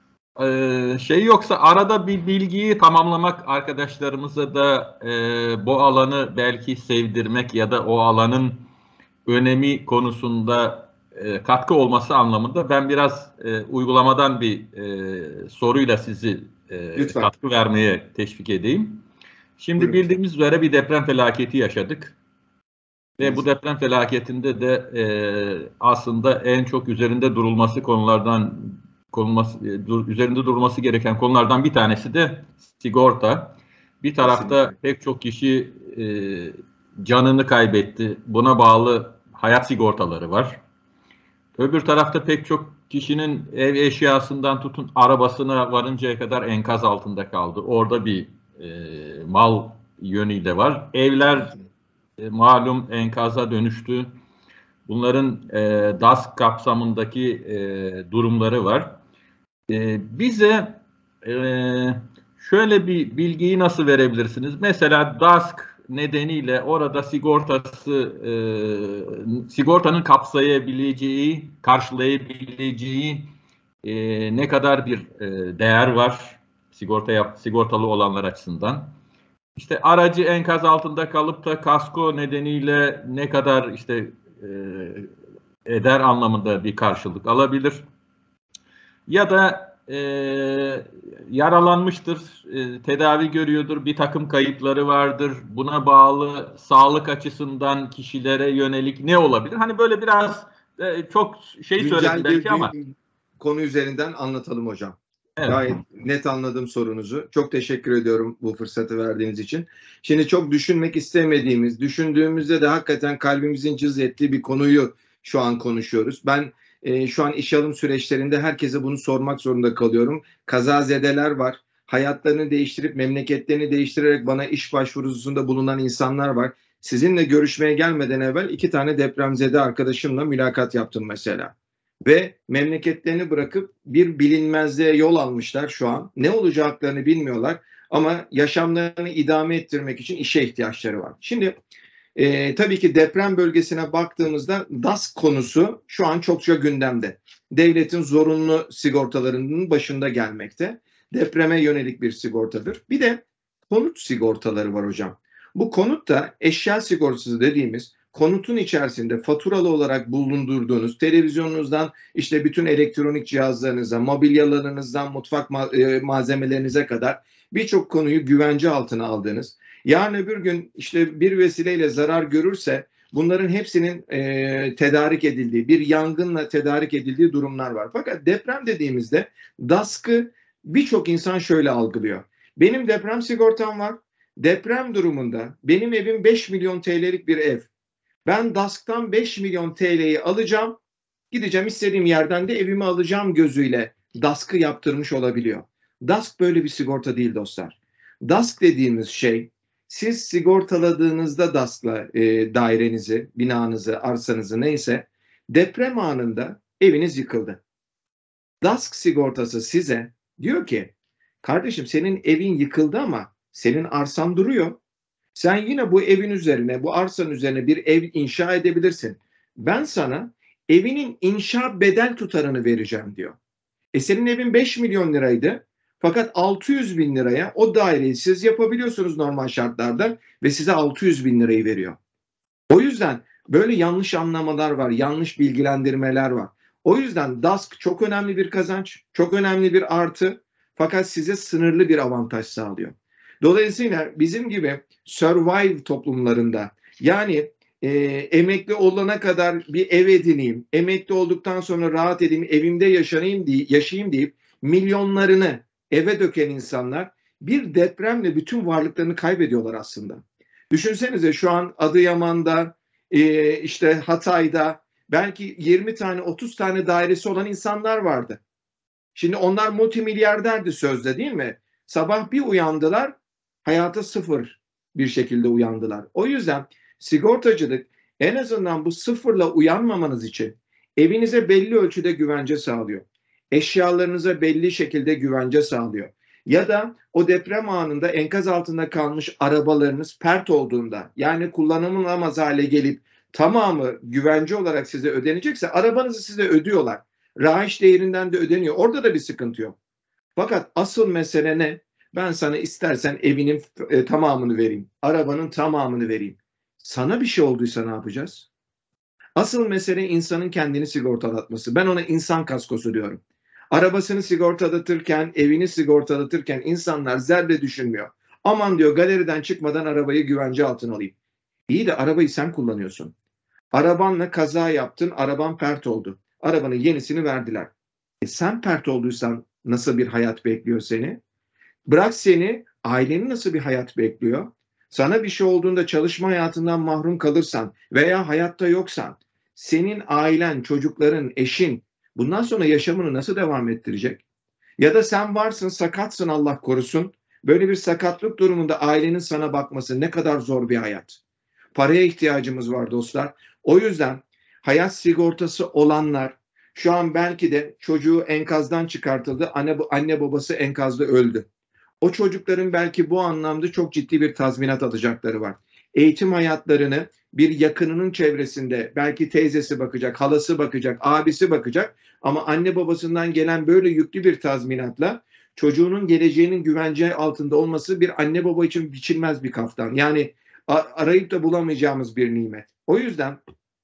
e, şey yoksa arada bir bilgiyi tamamlamak, arkadaşlarımıza da e, bu alanı belki sevdirmek ya da o alanın önemi konusunda e, katkı olması anlamında ben biraz e, uygulamadan bir e, soruyla sizi e, katkı vermeye teşvik edeyim. Şimdi Buyurun. Bildiğimiz üzere bir deprem felaketi yaşadık. Ve evet. Bu deprem felaketinde de e, aslında en çok üzerinde durulması konulardan konulması, e, dur, üzerinde durulması gereken konulardan bir tanesi de sigorta. Bir tarafta Kesinlikle. Pek çok kişi e, canını kaybetti. Buna bağlı hayat sigortaları var. Öbür tarafta pek çok kişinin ev eşyasından tutun arabasına varıncaya kadar enkaz altında kaldı. Orada bir e, mal yönü de var. Evler e, malum enkaza dönüştü. Bunların e, D A S K kapsamındaki e, durumları var. E, bize e, şöyle bir bilgiyi nasıl verebilirsiniz? Mesela D A S K nedeniyle orada sigortası e, sigortanın kapsayabileceği, karşılayabileceği e, ne kadar bir e, değer var sigorta yap, sigortalı olanlar açısından. İşte aracı enkaz altında kalıp da kasko nedeniyle ne kadar işte e, eder anlamında bir karşılık alabilir. Ya da e, yaralanmıştır, e, tedavi görüyordur, bir takım kayıpları vardır. Buna bağlı sağlık açısından kişilere yönelik ne olabilir? Hani böyle biraz e, çok şey söyledim belki ama. Konu üzerinden anlatalım hocam. Evet. Gayet net anladım sorunuzu. Çok teşekkür ediyorum bu fırsatı verdiğiniz için. Şimdi çok düşünmek istemediğimiz, düşündüğümüzde de hakikaten kalbimizin cız ettiği bir konuyu şu an konuşuyoruz. Ben e, şu an iş alım süreçlerinde herkese bunu sormak zorunda kalıyorum. Kazazedeler var. Hayatlarını değiştirip memleketlerini değiştirerek bana iş başvurusunda bulunan insanlar var. Sizinle görüşmeye gelmeden evvel iki tane depremzede arkadaşımla mülakat yaptım mesela. Ve memleketlerini bırakıp bir bilinmezliğe yol almışlar şu an. Ne olacaklarını bilmiyorlar ama yaşamlarını idame ettirmek için işe ihtiyaçları var. Şimdi e, tabii ki deprem bölgesine baktığımızda D A S K konusu şu an çokça gündemde. Devletin zorunlu sigortalarının başında gelmekte. Depreme yönelik bir sigortadır. Bir de konut sigortaları var hocam. Bu konut da eşya sigortası dediğimiz konutun içerisinde faturalı olarak bulundurduğunuz televizyonunuzdan işte bütün elektronik cihazlarınıza, mobilyalarınızdan mutfak malzemelerinize kadar birçok konuyu güvence altına aldığınız, yarın öbür gün işte bir vesileyle zarar görürse bunların hepsinin e, tedarik edildiği, bir yangınla tedarik edildiği durumlar var. Fakat deprem dediğimizde D A S K'ı birçok insan şöyle algılıyor. Benim deprem sigortam var. Deprem durumunda benim evim beş milyon T L'lik bir ev. Ben D A S K'tan beş milyon T L'yi alacağım, gideceğim istediğim yerden de evimi alacağım gözüyle D A S K'ı yaptırmış olabiliyor. D A S K böyle bir sigorta değil dostlar. D A S K dediğimiz şey, siz sigortaladığınızda D A S K'la e, dairenizi, binanızı, arsanızı neyse, deprem anında eviniz yıkıldı. D A S K sigortası size diyor ki, kardeşim senin evin yıkıldı ama senin arsan duruyor. Sen yine bu evin üzerine, bu arsanın üzerine bir ev inşa edebilirsin. Ben sana evinin inşa bedel tutarını vereceğim diyor. E senin evin beş milyon liraydı. Fakat altı yüz bin liraya o daireyi siz yapabiliyorsunuz normal şartlarda ve size altı yüz bin lirayı veriyor. O yüzden böyle yanlış anlamalar var, yanlış bilgilendirmeler var. O yüzden D A S K çok önemli bir kazanç, çok önemli bir artı, fakat size sınırlı bir avantaj sağlıyor. Dolayısıyla bizim gibi survive toplumlarında, yani e, emekli olana kadar bir ev edineyim, emekli olduktan sonra rahat edeyim, evimde yaşayayım, diye, yaşayayım deyip milyonlarını eve döken insanlar bir depremle bütün varlıklarını kaybediyorlar aslında. Düşünsenize şu an Adıyaman'da, e, işte Hatay'da belki yirmi tane otuz tane dairesi olan insanlar vardı. Şimdi onlar multimilyarderdi sözde, değil mi? Sabah bir uyandılar, hayata sıfır bir şekilde uyandılar. O yüzden sigortacılık en azından bu sıfırla uyanmamanız için evinize belli ölçüde güvence sağlıyor. Eşyalarınıza belli şekilde güvence sağlıyor. Ya da o deprem anında enkaz altında kalmış arabalarınız pert olduğunda, yani kullanılamaz hale gelip tamamı güvence olarak size ödenecekse arabanızı size ödüyorlar. Raiç değerinden de ödeniyor. Orada da bir sıkıntı yok. Fakat asıl mesele ne? Ben sana istersen evinin e, tamamını vereyim. Arabanın tamamını vereyim. Sana bir şey olduysa ne yapacağız? Asıl mesele insanın kendini sigortalatması. Ben ona insan kaskosu diyorum. Arabasını sigortalatırken, evini sigortalatırken insanlar zerre düşünmüyor. Aman diyor, galeriden çıkmadan arabayı güvence altına alayım. İyi de arabayı sen kullanıyorsun. Arabanla kaza yaptın, araban pert oldu. Arabanın yenisini verdiler. E sen pert olduysan nasıl bir hayat bekliyor seni? Bırak seni, ailenin nasıl bir hayat bekliyor? Sana bir şey olduğunda çalışma hayatından mahrum kalırsan veya hayatta yoksan, senin ailen, çocukların, eşin bundan sonra yaşamını nasıl devam ettirecek? Ya da sen varsın, sakatsın, Allah korusun. Böyle bir sakatlık durumunda ailenin sana bakması ne kadar zor bir hayat. Paraya ihtiyacımız var dostlar. O yüzden hayat sigortası olanlar, şu an belki de çocuğu enkazdan çıkartıldı, anne, anne babası enkazda öldü. O çocukların belki bu anlamda çok ciddi bir tazminat alacakları var. Eğitim hayatlarını bir yakınının çevresinde, belki teyzesi bakacak, halası bakacak, abisi bakacak, ama anne babasından gelen böyle yüklü bir tazminatla çocuğunun geleceğinin güvence altında olması bir anne baba için biçilmez bir kaftan. Yani arayıp da bulamayacağımız bir nimet. O yüzden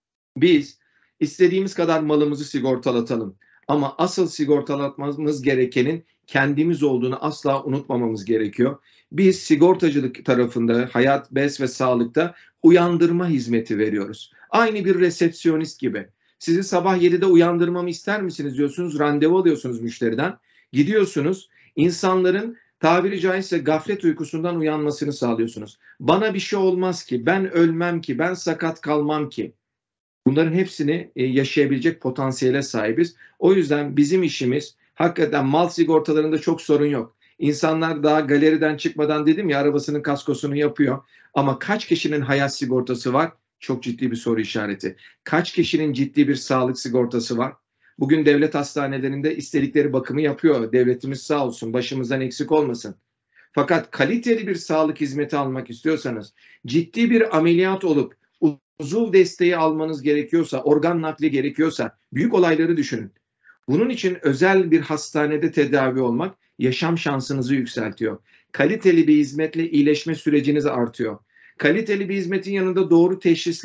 biz istediğimiz kadar malımızı sigortalatalım. Ama asıl sigortalatmamız gerekenin kendimiz olduğunu asla unutmamamız gerekiyor. Biz sigortacılık tarafında, hayat, bes ve sağlıkta uyandırma hizmeti veriyoruz. Aynı bir resepsiyonist gibi. Sizi sabah yedide uyandırmamı ister misiniz diyorsunuz, randevu alıyorsunuz müşteriden. Gidiyorsunuz, insanların tabiri caizse gaflet uykusundan uyanmasını sağlıyorsunuz. Bana bir şey olmaz ki, ben ölmem ki, ben sakat kalmam ki. Bunların hepsini yaşayabilecek potansiyele sahibiz. O yüzden bizim işimiz, hakikaten mal sigortalarında çok sorun yok. İnsanlar daha galeriden çıkmadan, dedim ya, arabasının kaskosunu yapıyor. Ama kaç kişinin hayat sigortası var? Çok ciddi bir soru işareti. Kaç kişinin ciddi bir sağlık sigortası var? Bugün devlet hastanelerinde istedikleri bakımı yapıyor. Devletimiz sağ olsun, başımızdan eksik olmasın. Fakat kaliteli bir sağlık hizmeti almak istiyorsanız, ciddi bir ameliyat olup uzuv desteği almanız gerekiyorsa, organ nakli gerekiyorsa, büyük olayları düşünün. Bunun için özel bir hastanede tedavi olmak yaşam şansınızı yükseltiyor. Kaliteli bir hizmetle iyileşme süreciniz artıyor. Kaliteli bir hizmetin yanında doğru teşhisle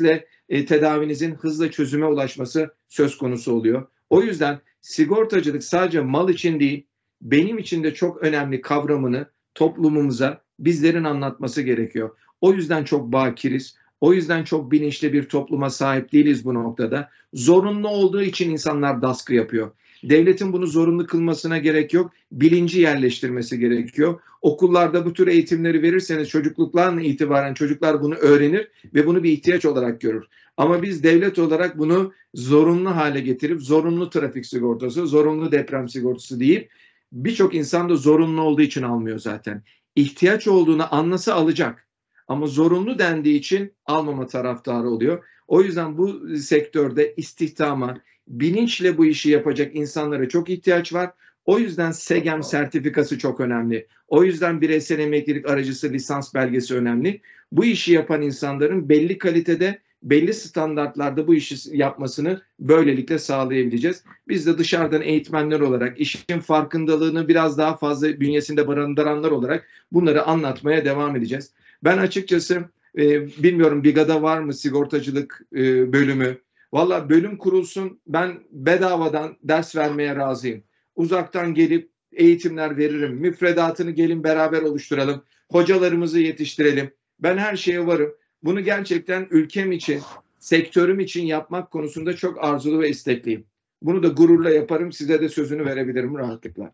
e, tedavinizin hızla çözüme ulaşması söz konusu oluyor. O yüzden sigortacılık sadece mal için değil, benim için de çok önemli kavramını toplumumuza bizlerin anlatması gerekiyor. O yüzden çok bakiriz. O yüzden çok bilinçli bir topluma sahip değiliz bu noktada. Zorunlu olduğu için insanlar baskı yapıyor. Devletin bunu zorunlu kılmasına gerek yok. Bilinci yerleştirmesi gerekiyor. Okullarda bu tür eğitimleri verirseniz çocukluktan itibaren çocuklar bunu öğrenir ve bunu bir ihtiyaç olarak görür. Ama biz devlet olarak bunu zorunlu hale getirip zorunlu trafik sigortası, zorunlu deprem sigortası deyip birçok insan da zorunlu olduğu için almıyor zaten. İhtiyaç olduğunu anlasa alacak. Ama zorunlu dendiği için almama taraftarı oluyor. O yüzden bu sektörde istihdama, bilinçle bu işi yapacak insanlara çok ihtiyaç var. O yüzden SEGEM sertifikası çok önemli. O yüzden bireysel emeklilik aracısı lisans belgesi önemli. Bu işi yapan insanların belli kalitede, belli standartlarda bu işi yapmasını böylelikle sağlayabileceğiz. Biz de dışarıdan eğitmenler olarak, işin farkındalığını biraz daha fazla bünyesinde barındıranlar olarak bunları anlatmaya devam edeceğiz. Ben açıkçası e, bilmiyorum BİGA'da var mı sigortacılık e, bölümü? Valla bölüm kurulsun, ben bedavadan ders vermeye razıyım. Uzaktan gelip eğitimler veririm. Müfredatını gelin beraber oluşturalım. Hocalarımızı yetiştirelim. Ben her şeye varım. Bunu gerçekten ülkem için, sektörüm için yapmak konusunda çok arzulu ve istekliyim. Bunu da gururla yaparım. Size de sözünü verebilirim rahatlıkla.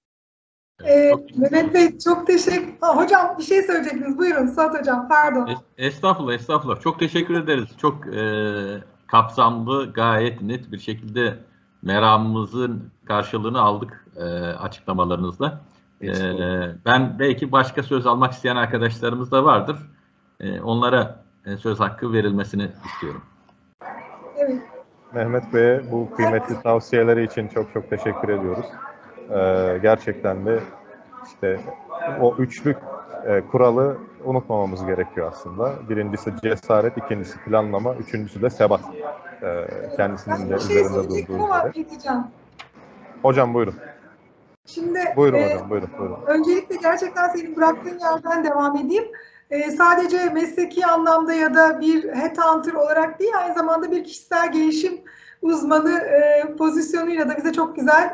Ee, Mehmet Bey çok teşekkür... Ha, hocam bir şey söyleyecektiniz. Buyurun Suat Hocam. Pardon. Estağfurullah, estağfurullah. Çok teşekkür ederiz. Çok e, kapsamlı, gayet net bir şekilde meramımızın karşılığını aldık e, açıklamalarınızla. E, ben belki başka söz almak isteyen arkadaşlarımız da vardır. E, onlara e, söz hakkı verilmesini istiyorum. Evet. Mehmet Bey'e bu kıymetli tavsiyeleri için çok çok teşekkür ediyoruz. Ee, gerçekten de işte o üçlük e, kuralı unutmamamız gerekiyor aslında. Birincisi cesaret, ikincisi planlama, üçüncüsü de sebat. Ee, kendisinin de üzerinde durduğu üzere. Hocam buyurun. Şimdi, buyurun e, hocam, buyurun, buyurun. Öncelikle gerçekten senin bıraktığın yerden devam edeyim. E, sadece mesleki anlamda ya da bir headhunter olarak değil, aynı zamanda bir kişisel gelişim uzmanı e, pozisyonuyla da bize çok güzel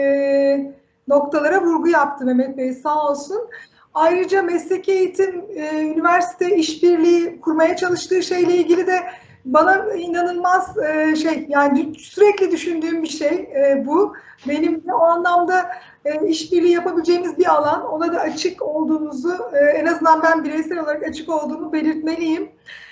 e, noktalara vurgu yaptı Mehmet Bey, sağ olsun. Ayrıca mesleki eğitim, e, üniversite işbirliği kurmaya çalıştığı şeyle ilgili de bana inanılmaz e, şey, yani sürekli düşündüğüm bir şey e, bu. Benim de o anlamda e, işbirliği yapabileceğimiz bir alan. Ona da açık olduğumuzu, e, en azından ben bireysel olarak açık olduğumu belirtmeliyim.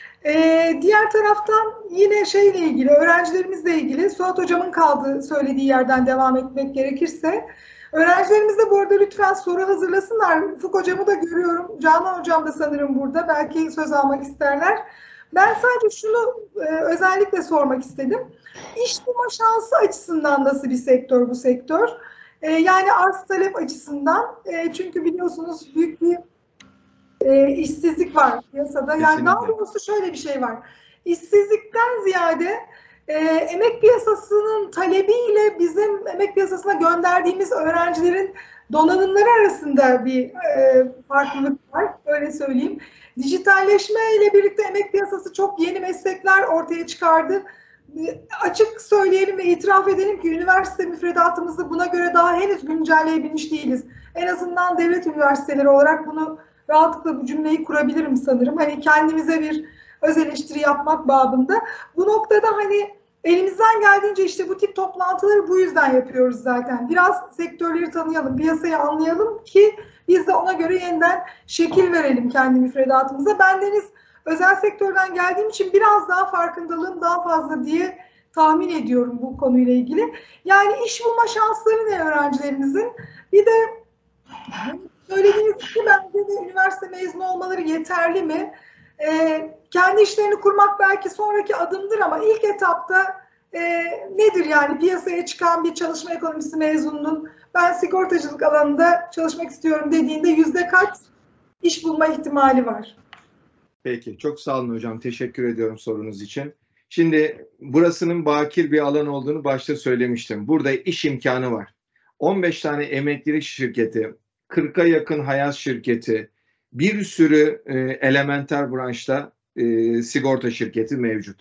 Ee, diğer taraftan yine şeyle ilgili, öğrencilerimizle ilgili Suat Hocam'ın kaldığı, söylediği yerden devam etmek gerekirse, öğrencilerimiz de bu arada lütfen soru hazırlasınlar. Ufuk Hocam'ı da görüyorum, Canan Hocam da sanırım burada, belki söz almak isterler. Ben sadece şunu e, özellikle sormak istedim. İş bulma şansı açısından nasıl bir sektör bu sektör? E, yani arz talep açısından, e, çünkü biliyorsunuz büyük bir E, işsizlik var piyasada. Yani Kesinlikle. daha doğrusu şöyle bir şey var. İşsizlikten ziyade e, emek piyasasının talebiyle bizim emek piyasasına gönderdiğimiz öğrencilerin donanımları arasında bir e, farklılık var. Öyle söyleyeyim. Dijitalleşme ile birlikte emek piyasası çok yeni meslekler ortaya çıkardı. E, açık söyleyelim ve itiraf edelim ki üniversite müfredatımızı buna göre daha henüz güncelleyebilmiş değiliz. En azından devlet üniversiteleri olarak bunu rahatlıkla bu cümleyi kurabilirim sanırım. Hani kendimize bir öz eleştiri yapmak babında. Bu noktada hani elimizden geldiğince işte bu tip toplantıları bu yüzden yapıyoruz zaten. Biraz sektörleri tanıyalım, piyasayı anlayalım ki biz de ona göre yeniden şekil verelim kendi müfredatımıza. Bendeniz özel sektörden geldiğim için biraz daha farkındalığım daha fazla diye tahmin ediyorum bu konuyla ilgili. Yani iş bulma şansları ne öğrencilerimizin? Bir de söylediğiniz gibi bence de üniversite mezunu olmaları yeterli mi? Ee, kendi işlerini kurmak belki sonraki adımdır ama ilk etapta e, nedir yani piyasaya çıkan bir çalışma ekonomisi mezununun ben sigortacılık alanında çalışmak istiyorum dediğinde yüzde kaç iş bulma ihtimali var? Peki, çok sağ olun hocam. Teşekkür ediyorum sorunuz için. Şimdi burasının bakir bir alan olduğunu başta söylemiştim. Burada iş imkanı var. on beş tane emeklilik şirketi, kırka yakın hayat şirketi, bir sürü e, elementer branşta e, sigorta şirketi mevcut.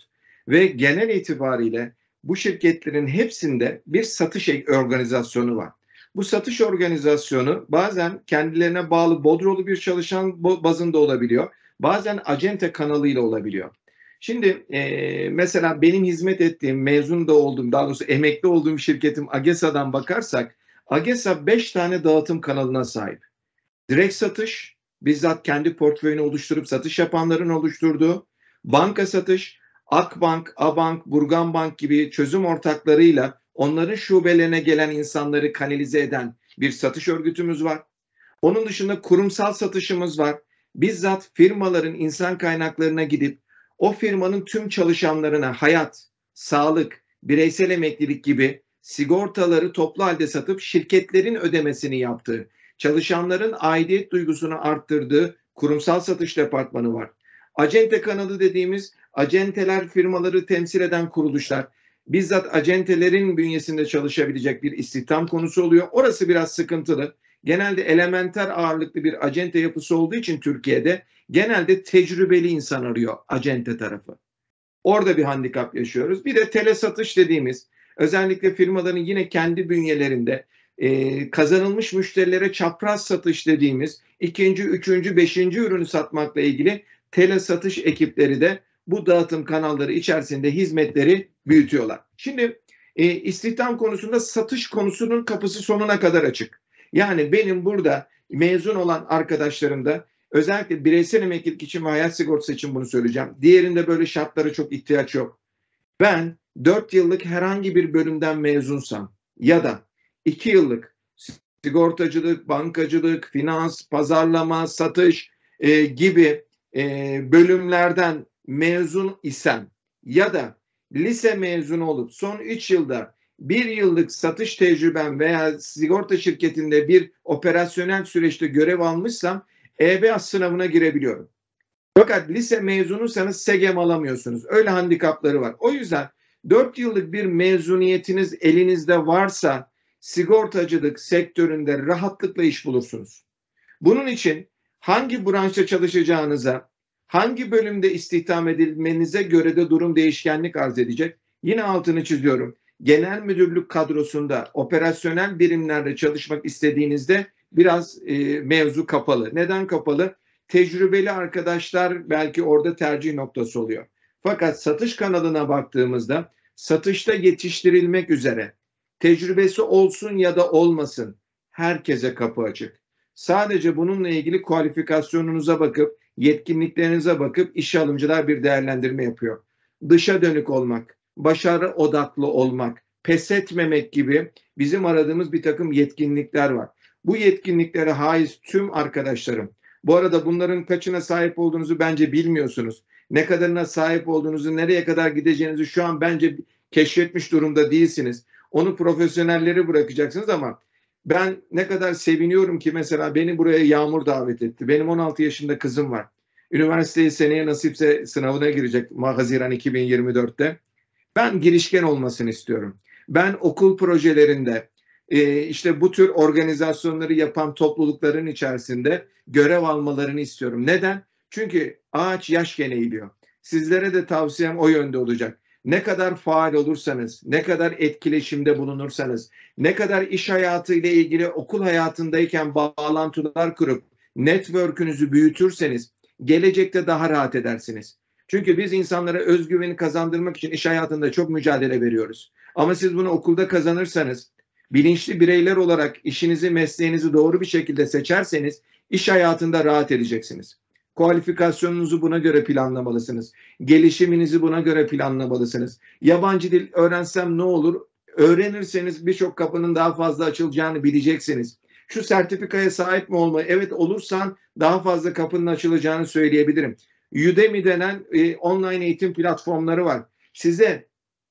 Ve genel itibariyle bu şirketlerin hepsinde bir satış organizasyonu var. Bu satış organizasyonu bazen kendilerine bağlı bodrolu bir çalışan bazında olabiliyor. Bazen acente kanalıyla olabiliyor. Şimdi e, mesela benim hizmet ettiğim, mezun da olduğum, daha doğrusu emekli olduğum şirketim AGESA'dan bakarsak, AGESA beş tane dağıtım kanalına sahip. Direkt satış, bizzat kendi portföyünü oluşturup satış yapanların oluşturduğu, banka satış, Akbank, Abank, Burganbank gibi çözüm ortaklarıyla onların şubelerine gelen insanları kanalize eden bir satış örgütümüz var. Onun dışında kurumsal satışımız var. Bizzat firmaların insan kaynaklarına gidip o firmanın tüm çalışanlarına hayat, sağlık, bireysel emeklilik gibi sigortaları toplu halde satıp şirketlerin ödemesini yaptığı, çalışanların aidiyet duygusunu arttırdığı kurumsal satış departmanı var. Acente kanalı dediğimiz acenteler firmaları temsil eden kuruluşlar. Bizzat acentelerin bünyesinde çalışabilecek bir istihdam konusu oluyor. Orası biraz sıkıntılı. Genelde elementer ağırlıklı bir acente yapısı olduğu için Türkiye'de genelde tecrübeli insan arıyor acente tarafı. Orada bir handikap yaşıyoruz. Bir de tele satış dediğimiz, özellikle firmaların yine kendi bünyelerinde e, kazanılmış müşterilere çapraz satış dediğimiz ikinci, üçüncü, beşinci ürünü satmakla ilgili tele satış ekipleri de bu dağıtım kanalları içerisinde hizmetleri büyütüyorlar. Şimdi e, istihdam konusunda satış konusunun kapısı sonuna kadar açık. Yani benim burada mezun olan arkadaşlarım da özellikle bireysel emeklilik için ve hayat sigortası için bunu söyleyeceğim. Diğerinde böyle şartlara çok ihtiyaç yok. Ben dört yıllık herhangi bir bölümden mezunsam ya da iki yıllık sigortacılık, bankacılık, finans, pazarlama, satış e, gibi e, bölümlerden mezun isem ya da lise mezunu olup son üç yılda bir yıllık satış tecrübem veya sigorta şirketinde bir operasyonel süreçte görev almışsam E B A sınavına girebiliyorum. Fakat lise mezunuysanız S E G E M alamıyorsunuz. Öyle handikapları var. O yüzden dört yıllık bir mezuniyetiniz elinizde varsa sigortacılık sektöründe rahatlıkla iş bulursunuz. Bunun için hangi branşta çalışacağınıza, hangi bölümde istihdam edilmenize göre de durum değişkenlik arz edecek. Yine altını çiziyorum. Genel müdürlük kadrosunda operasyonel birimlerde çalışmak istediğinizde biraz e, mevzu kapalı. Neden kapalı? Tecrübeli arkadaşlar belki orada tercih noktası oluyor. Fakat satış kanalına baktığımızda satışta yetiştirilmek üzere tecrübesi olsun ya da olmasın herkese kapı açık. Sadece bununla ilgili kualifikasyonunuza bakıp, yetkinliklerinize bakıp işe alımcılar bir değerlendirme yapıyor. Dışa dönük olmak, başarı odaklı olmak, pes etmemek gibi bizim aradığımız bir takım yetkinlikler var. Bu yetkinliklere haiz tüm arkadaşlarım. Bu arada bunların kaçına sahip olduğunuzu bence bilmiyorsunuz. Ne kadarına sahip olduğunuzu, nereye kadar gideceğinizi şu an bence keşfetmiş durumda değilsiniz. Onu profesyonelleri bırakacaksınız ama ben ne kadar seviniyorum ki mesela beni buraya Yağmur davet etti. Benim on altı yaşında kızım var. Üniversiteyi seneye nasipse sınavına girecek Haziran iki bin yirmi dörtte. Ben girişken olmasını istiyorum. Ben okul projelerinde e, işte bu tür organizasyonları yapan toplulukların içerisinde görev almalarını istiyorum. Neden? Çünkü ağaç yaşken eğiliyor. Sizlere de tavsiyem o yönde olacak. Ne kadar faal olursanız, ne kadar etkileşimde bulunursanız, ne kadar iş hayatıyla ilgili okul hayatındayken bağlantılar kurup network'ünüzü büyütürseniz gelecekte daha rahat edersiniz. Çünkü biz insanlara özgüveni kazandırmak için iş hayatında çok mücadele veriyoruz. Ama siz bunu okulda kazanırsanız, bilinçli bireyler olarak işinizi, mesleğinizi doğru bir şekilde seçerseniz iş hayatında rahat edeceksiniz. Kualifikasyonunuzu buna göre planlamalısınız. Gelişiminizi buna göre planlamalısınız. Yabancı dil öğrensem ne olur? Öğrenirseniz birçok kapının daha fazla açılacağını bileceksiniz. Şu sertifikaya sahip mi olmayı? Evet olursan daha fazla kapının açılacağını söyleyebilirim. Udemy denen e, online eğitim platformları var. Size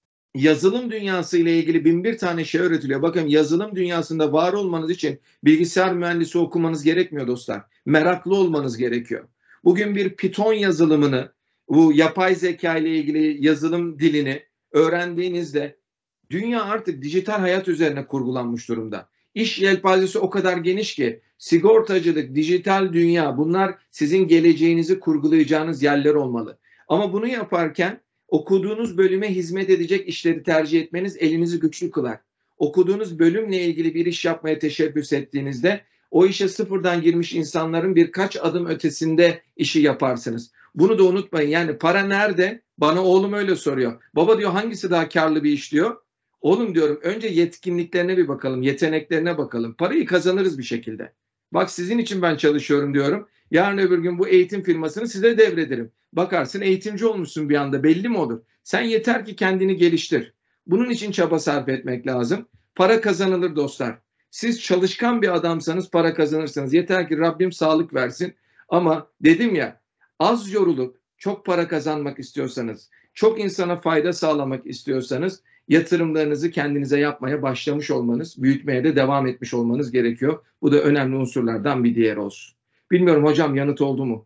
yazılım dünyası ile ilgili bin bir tane şey öğretiliyor. Bakın yazılım dünyasında var olmanız için bilgisayar mühendisi okumanız gerekmiyor dostlar. Meraklı olmanız gerekiyor. Bugün bir Python yazılımını, bu yapay zeka ile ilgili yazılım dilini öğrendiğinizde dünya artık dijital hayat üzerine kurgulanmış durumda. İş yelpazesi o kadar geniş ki sigortacılık, dijital dünya bunlar sizin geleceğinizi kurgulayacağınız yerler olmalı. Ama bunu yaparken okuduğunuz bölüme hizmet edecek işleri tercih etmeniz elinizi güçlü kılar. Okuduğunuz bölümle ilgili bir iş yapmaya teşebbüs ettiğinizde o işe sıfırdan girmiş insanların birkaç adım ötesinde işi yaparsınız. Bunu da unutmayın. Yani para nerede? Bana oğlum öyle soruyor. Baba diyor hangisi daha karlı bir iş diyor. Oğlum diyorum önce yetkinliklerine bir bakalım, yeteneklerine bakalım. Parayı kazanırız bir şekilde. Bak sizin için ben çalışıyorum diyorum. Yarın öbür gün bu eğitim firmasını size devrederim. Bakarsın eğitimci olmuşsun bir anda, belli mi olur? Sen yeter ki kendini geliştir. Bunun için çaba sarf etmek lazım. Para kazanılır dostlar. Siz çalışkan bir adamsanız para kazanırsınız. Yeter ki Rabbim sağlık versin. Ama dedim ya, az yorulup çok para kazanmak istiyorsanız, çok insana fayda sağlamak istiyorsanız yatırımlarınızı kendinize yapmaya başlamış olmanız, büyütmeye de devam etmiş olmanız gerekiyor. Bu da önemli unsurlardan bir diğer olsun. Bilmiyorum hocam, yanıt oldu mu?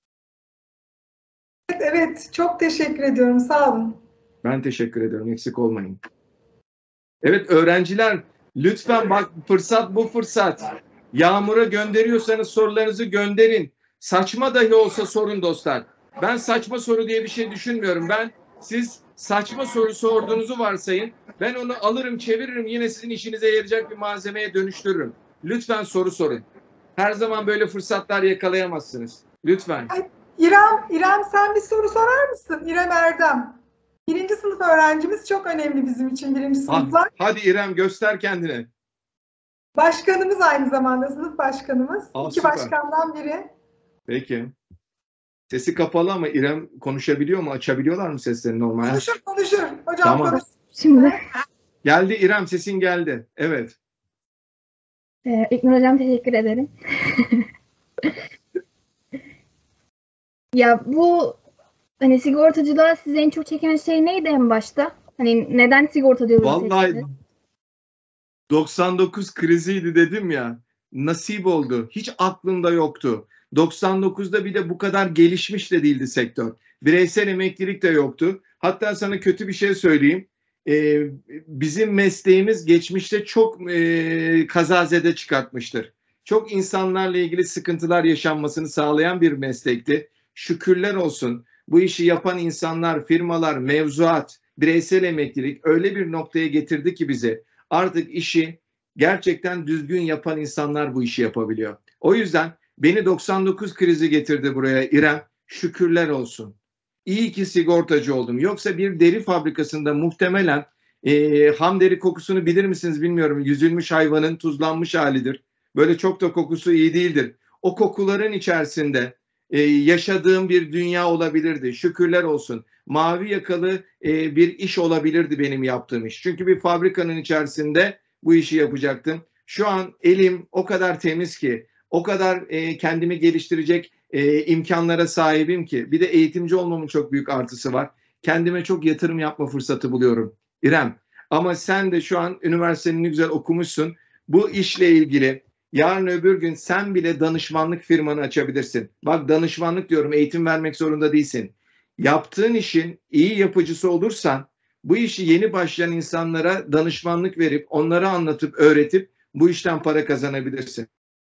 Evet, evet, çok teşekkür ediyorum. Sağ olun. Ben teşekkür ediyorum. Eksik olmayın. Evet öğrenciler, lütfen bak, fırsat bu fırsat. Yağmur'a gönderiyorsanız sorularınızı gönderin. Saçma dahi olsa sorun dostlar. Ben saçma soru diye bir şey düşünmüyorum. Ben siz saçma soru sorduğunuzu varsayın. Ben onu alırım, çeviririm, yine sizin işinize yarayacak bir malzemeye dönüştürürüm. Lütfen soru sorun. Her zaman böyle fırsatlar yakalayamazsınız. Lütfen. Ay, İrem, İrem sen bir soru sorar mısın? İrem Erdem. Birinci sınıf öğrencimiz, çok önemli bizim için birinci sınıflar. Hadi İrem, göster kendini. Başkanımız aynı zamanda, sınıf başkanımız. Aa, İki süper. başkandan biri. Peki. Sesi kapalı ama İrem konuşabiliyor mu? Açabiliyorlar mı seslerini normal? Konuşur konuşur. Hocam Tamam. konuş. Şimdi Geldi İrem, sesin geldi. Evet. e, İlknur Hocam teşekkür ederim. Ya bu hani sigortacılığa sizi en çok çeken şey neydi en başta? Hani neden sigortacılığı Vallahi seçtiniz? doksan dokuz kriziydi dedim ya. Nasip oldu. Hiç aklımda yoktu. doksan dokuzda bir de bu kadar gelişmiş de değildi sektör. Bireysel emeklilik de yoktu. Hatta sana kötü bir şey söyleyeyim. Ee, bizim mesleğimiz geçmişte çok e, kazazede çıkartmıştır. Çok insanlarla ilgili sıkıntılar yaşanmasını sağlayan bir meslekti. Şükürler olsun bu işi yapan insanlar, firmalar, mevzuat, bireysel emeklilik öyle bir noktaya getirdi ki bizi. Artık işi gerçekten düzgün yapan insanlar bu işi yapabiliyor. O yüzden beni doksan dokuz krizi getirdi buraya İrem. Şükürler olsun. İyi ki sigortacı oldum. Yoksa bir deri fabrikasında muhtemelen e, ham deri kokusunu bilir misiniz bilmiyorum. Yüzülmüş hayvanın tuzlanmış halidir. Böyle çok da kokusu iyi değildir. O kokuların içerisinde e, yaşadığım bir dünya olabilirdi. Şükürler olsun. Mavi yakalı e, bir iş olabilirdi benim yaptığım iş. Çünkü bir fabrikanın içerisinde bu işi yapacaktım. Şu an elim o kadar temiz ki, o kadar e, kendimi geliştirecek e, imkanlara sahibim ki. Bir de eğitimci olmamın çok büyük artısı var. Kendime çok yatırım yapma fırsatı buluyorum İrem. Ama sen de şu an üniversiteni güzel okumuşsun. Bu işle ilgili yarın öbür gün sen bile danışmanlık firmanı açabilirsin. Bak, danışmanlık diyorum, eğitim vermek zorunda değilsin. Yaptığın işin iyi yapıcısı olursan bu işi yeni başlayan insanlara danışmanlık verip onlara anlatıp öğretip bu işten para kazanabilirsin.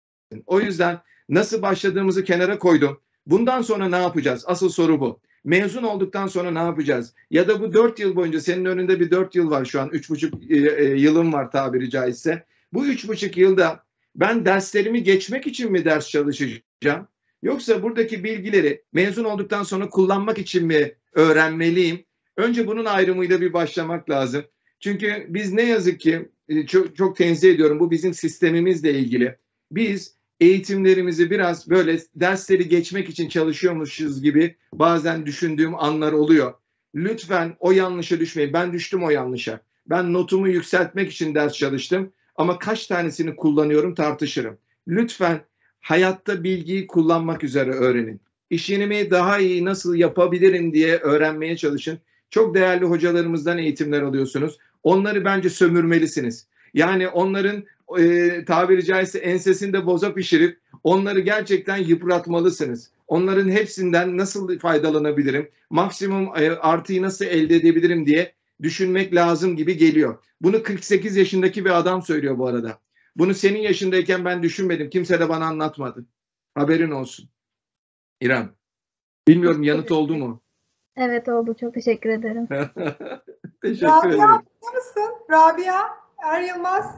O yüzden nasıl başladığımızı kenara koydum. Bundan sonra ne yapacağız? Asıl soru bu. Mezun olduktan sonra ne yapacağız? Ya da bu dört yıl boyunca, senin önünde bir dört yıl var şu an. Üç buçuk e, e, yılım var tabiri caizse. Bu üç buçuk yılda ben derslerimi geçmek için mi ders çalışacağım? Yoksa buradaki bilgileri mezun olduktan sonra kullanmak için mi öğrenmeliyim? Önce bunun ayrımıyla bir başlamak lazım. Çünkü biz ne yazık ki, çok, çok tenzih ediyorum, bu bizim sistemimizle ilgili. Biz eğitimlerimizi biraz böyle dersleri geçmek için çalışıyormuşuz gibi bazen düşündüğüm anlar oluyor. Lütfen o yanlışa düşmeyin. Ben düştüm o yanlışa. Ben notumu yükseltmek için ders çalıştım ama kaç tanesini kullanıyorum tartışırım. Lütfen hayatta bilgiyi kullanmak üzere öğrenin. İşimi daha iyi nasıl yapabilirim diye öğrenmeye çalışın. Çok değerli hocalarımızdan eğitimler alıyorsunuz. Onları bence sömürmelisiniz. Yani onların e, tabiri caizse ensesinde boza pişirip onları gerçekten yıpratmalısınız. Onların hepsinden nasıl faydalanabilirim, maksimum e, artıyı nasıl elde edebilirim diye düşünmek lazım gibi geliyor. Bunu kırk sekiz yaşındaki bir adam söylüyor bu arada. Bunu senin yaşındayken ben düşünmedim. Kimse de bana anlatmadı. Haberin olsun. İrem. Bilmiyorum yanıt oldu mu? Evet oldu. Çok teşekkür ederim. Teşekkür Rabia, ederim. burada mısın? Rabia Er Yılmaz.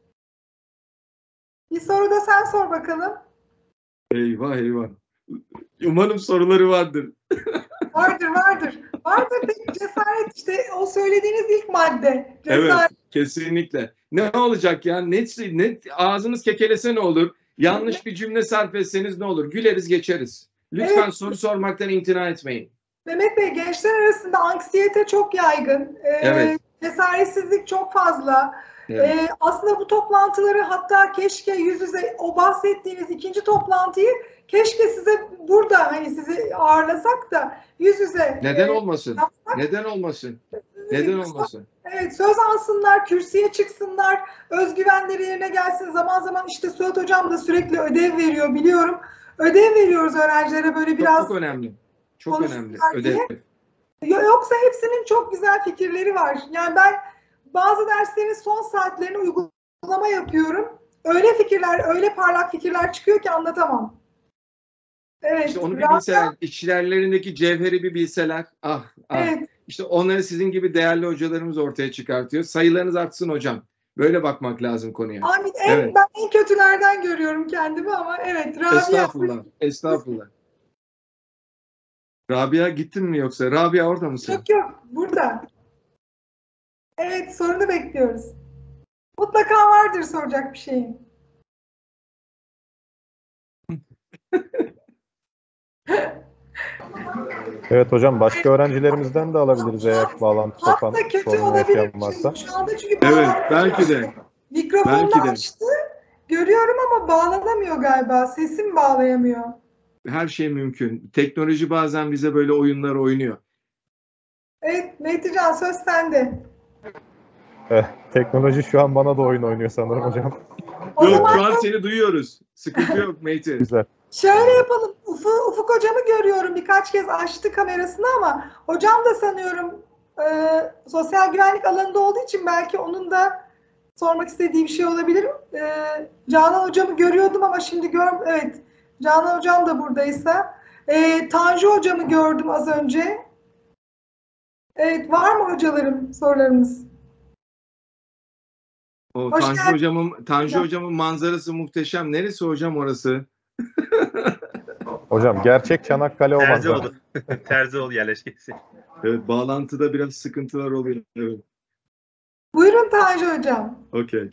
Bir soru da sen sor bakalım. Eyvah eyvah. Umarım soruları vardır. Vardır, vardır. Vardır peki cesaret işte o söylediğiniz ilk madde. Cesaret. Evet, kesinlikle. Ne olacak ya? Net, net ağzınız kekelese ne olur? Yanlış bir cümle sarf etseniz ne olur? Güleriz geçeriz. Lütfen Evet. soru sormaktan imtina etmeyin. Mehmet Bey, gençler arasında anksiyete çok yaygın. Ee, Evet. Cesaretsizlik çok fazla. Evet. Ee, aslında bu toplantıları hatta keşke yüz yüze o bahsettiğiniz ikinci toplantıyı keşke size burada hani sizi ağırlasak da yüz yüze. Neden e, olmasın? yapsak. Neden olmasın? Neden olmasın? Evet, söz alsınlar, kürsüye çıksınlar, özgüvenleri yerine gelsin. Zaman zaman işte Suat Hocam da sürekli ödev veriyor biliyorum. Ödev veriyoruz öğrencilere böyle biraz. Çok, çok önemli. Çok önemli. konuşsunlar Ödev. diye. Yoksa hepsinin çok güzel fikirleri var. Yani ben bazı derslerin son saatlerini uygulama yapıyorum. Öyle fikirler, öyle parlak fikirler çıkıyor ki anlatamam. Evet. İşte onu bir Rabia- bilseler, içlerlerindeki cevheri bir bilseler. Ah, ah. Evet. İşte onları sizin gibi değerli hocalarımız ortaya çıkartıyor. Sayılarınız artsın hocam. Böyle bakmak lazım konuya. Amin. En, Evet. Ben en kötülerden görüyorum kendimi ama evet. Rabia. Estağfurullah. Estağfurullah. Rabia gittin mi yoksa? Rabia orada mısın? Yok yok. Burada. Evet. Sorunu bekliyoruz. Mutlaka vardır soracak bir şeyin. Evet hocam, başka öğrencilerimizden de alabiliriz eğer bağlantı kopan Hatta kötü sorun olabilir. yaşayan varsa. Şu anda çünkü Evet, bağlantı- belki de. Mikrofonunu Belki de. açtı. Görüyorum ama bağlanamıyor galiba. Sesim bağlayamıyor. Her şey mümkün. Teknoloji bazen bize böyle oyunlar oynuyor. Evet, Mehdican söz sende. Eh, teknoloji şu an bana da oyun oynuyor sanırım hocam. O Yok, zaman şu an seni duyuyoruz. Sıkıntı yok Mehdi. Güzel. şöyle yapalım. Ufuk, Ufuk hocamı görüyorum. Birkaç kez açtı kamerasını ama hocam da sanıyorum e, sosyal güvenlik alanında olduğu için belki onun da sormak istediği bir şey olabilir. E, Canan hocamı görüyordum ama şimdi gör. Evet, Canan hocam da buradaysa. E, Tanju hocamı gördüm az önce. Evet, var mı hocalarım sorularınız? O Hoş Tanju geldin. hocamın Tanju Hocam. hocamın manzarası muhteşem. Neresi hocam orası? Hocam gerçek Çanakkale o manzara. Terzioğlu. Terzioğlu yerleşkesi. Evet, bağlantıda biraz sıkıntılar oluyor. Evet. Buyurun Tanju hocam. Okey.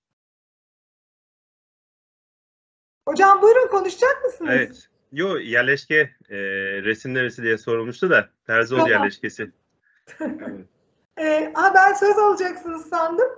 Hocam buyurun, konuşacak mısınız? Evet. Yo, yerleşke e, resim neresi diye sorulmuştu da Terzioğlu Tamam. yerleşkesi. Evet. Ee, ha, ben söz alacaksınız sandım.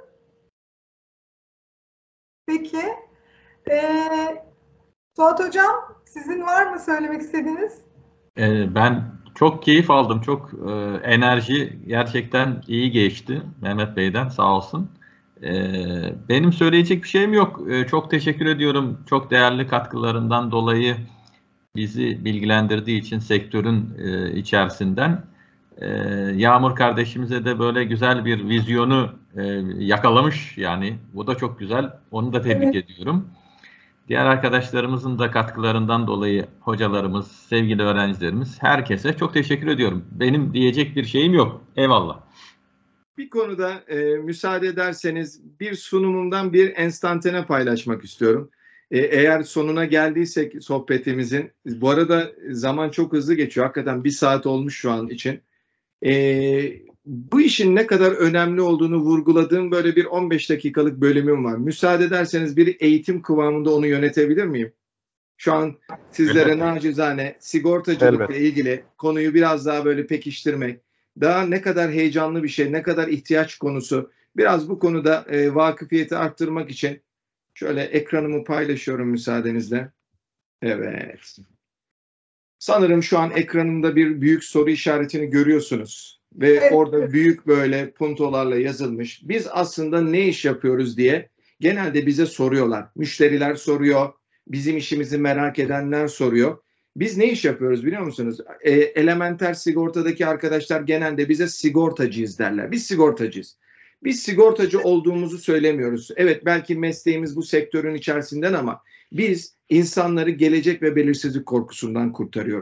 Peki. Ee, Suat hocam, sizin var mı söylemek istediğiniz? Ee, ben çok keyif aldım. Çok e, enerji gerçekten iyi geçti Mehmet Bey'den, sağ olsun. Ee, benim söyleyecek bir şeyim yok. Ee, çok teşekkür ediyorum. Çok değerli katkılarından dolayı bizi bilgilendirdiği için sektörün e, içerisinden. Ee, Yağmur kardeşimize de böyle güzel bir vizyonu e, yakalamış yani. Bu da çok güzel. Onu da tebrik Evet. ediyorum. Diğer arkadaşlarımızın da katkılarından dolayı hocalarımız, sevgili öğrencilerimiz, herkese çok teşekkür ediyorum. Benim diyecek bir şeyim yok. Eyvallah. Bir konuda e, müsaade ederseniz bir sunumumdan bir enstantane paylaşmak istiyorum. E, eğer sonuna geldiysek sohbetimizin, bu arada zaman çok hızlı geçiyor. Hakikaten bir saat olmuş şu an için. E, bu işin ne kadar önemli olduğunu vurguladığım böyle bir on beş dakikalık bölümüm var. Müsaade ederseniz bir eğitim kıvamında onu yönetebilir miyim? Şu an sizlere nacizane sigortacılıkla Elbette. ilgili konuyu biraz daha böyle pekiştirmek, daha ne kadar heyecanlı bir şey, ne kadar ihtiyaç konusu, biraz bu konuda e, vakıfiyeti arttırmak için şöyle ekranımı paylaşıyorum müsaadenizle. Evet. Sanırım şu an ekranımda bir büyük soru işaretini görüyorsunuz. Ve Evet. orada büyük böyle puntolarla yazılmış. Biz aslında ne iş yapıyoruz diye genelde bize soruyorlar. Müşteriler soruyor, bizim işimizi merak edenler soruyor. Biz ne iş yapıyoruz biliyor musunuz? E, elementer sigortadaki arkadaşlar genelde bize sigortacıyız derler. Biz sigortacıyız. Biz sigortacı olduğumuzu söylemiyoruz. Evet, belki mesleğimiz bu sektörün içerisinden ama biz insanları gelecek ve belirsizlik korkusundan kurtarıyoruz.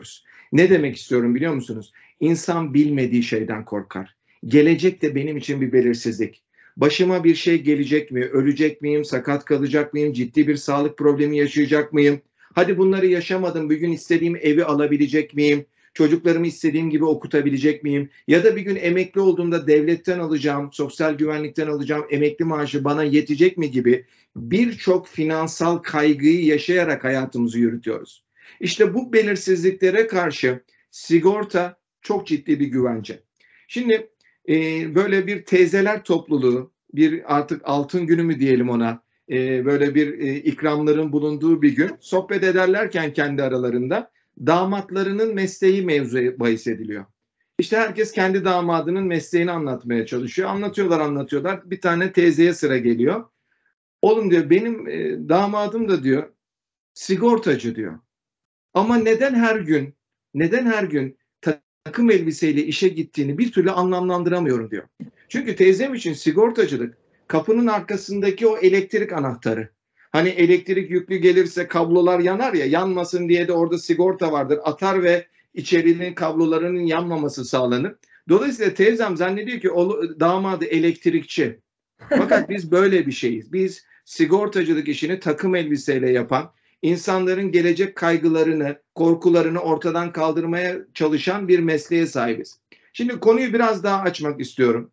Ne demek istiyorum biliyor musunuz? İnsan bilmediği şeyden korkar. Gelecek de benim için bir belirsizlik. Başıma bir şey gelecek mi? Ölecek miyim? Sakat kalacak mıyım? Ciddi bir sağlık problemi yaşayacak mıyım? Hadi bunları yaşamadım. Bir gün istediğim evi alabilecek miyim? Çocuklarımı istediğim gibi okutabilecek miyim? Ya da bir gün emekli olduğumda devletten alacağım, sosyal güvenlikten alacağım emekli maaşı bana yetecek mi gibi birçok finansal kaygıyı yaşayarak hayatımızı yürütüyoruz. İşte bu belirsizliklere karşı sigorta çok ciddi bir güvence. Şimdi e, böyle bir teyzeler topluluğu, bir artık altın günü mü diyelim ona, e, böyle bir e, ikramların bulunduğu bir gün sohbet ederlerken kendi aralarında damatlarının mesleği mevzu bahis ediliyor. İşte herkes kendi damadının mesleğini anlatmaya çalışıyor. Anlatıyorlar anlatıyorlar. Bir tane teyzeye sıra geliyor. Oğlum diyor benim e, damadım da diyor sigortacı diyor. Ama neden her gün neden her gün takım elbiseyle işe gittiğini bir türlü anlamlandıramıyorum diyor. Çünkü teyzem için sigortacılık kapının arkasındaki o elektrik anahtarı. Hani elektrik yüklü gelirse kablolar yanar ya, yanmasın diye de orada sigorta vardır. Atar ve içerinin kablolarının yanmaması sağlanır. Dolayısıyla teyzem zannediyor ki o damadı elektrikçi. Fakat biz böyle bir şeyiz. Biz sigortacılık işini takım elbiseyle yapan, insanların gelecek kaygılarını, korkularını ortadan kaldırmaya çalışan bir mesleğe sahibiz. Şimdi konuyu biraz daha açmak istiyorum.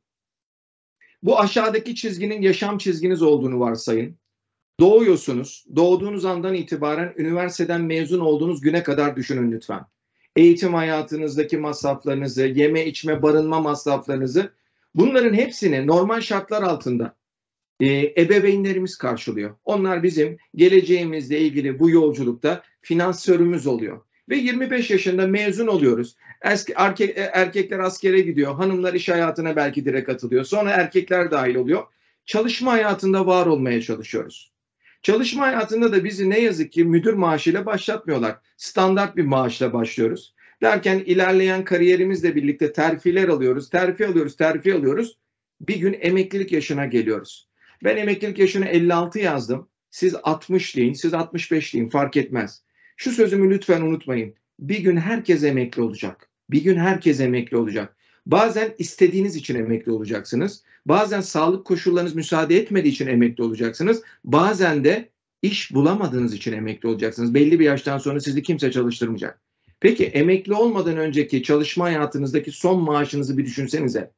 Bu aşağıdaki çizginin yaşam çizginiz olduğunu varsayın. Doğuyorsunuz. Doğduğunuz andan itibaren üniversiteden mezun olduğunuz güne kadar düşünün lütfen. Eğitim hayatınızdaki masraflarınızı, yeme içme barınma masraflarınızı, bunların hepsini normal şartlar altında e, ebeveynlerimiz karşılıyor. Onlar bizim geleceğimizle ilgili bu yolculukta finansörümüz oluyor. Ve yirmi beş yaşında mezun oluyoruz. Erke, erkekler askere gidiyor, hanımlar iş hayatına belki direkt atılıyor. Sonra erkekler dahil oluyor. Çalışma hayatında var olmaya çalışıyoruz. Çalışma hayatında da bizi ne yazık ki müdür maaşıyla başlatmıyorlar. Standart bir maaşla başlıyoruz. Derken ilerleyen kariyerimizle birlikte terfiler alıyoruz, terfi alıyoruz, terfi alıyoruz. Bir gün emeklilik yaşına geliyoruz. Ben emeklilik yaşını elli altı yazdım. Siz altmış deyin, siz altmış beş deyin, fark etmez. Şu sözümü lütfen unutmayın. Bir gün herkes emekli olacak. Bir gün herkes emekli olacak. Bazen istediğiniz için emekli olacaksınız. Bazen sağlık koşullarınız müsaade etmediği için emekli olacaksınız. Bazen de iş bulamadığınız için emekli olacaksınız. Belli bir yaştan sonra sizi kimse çalıştırmayacak. Peki emekli olmadan önceki çalışma hayatınızdaki son maaşınızı bir düşünsenize.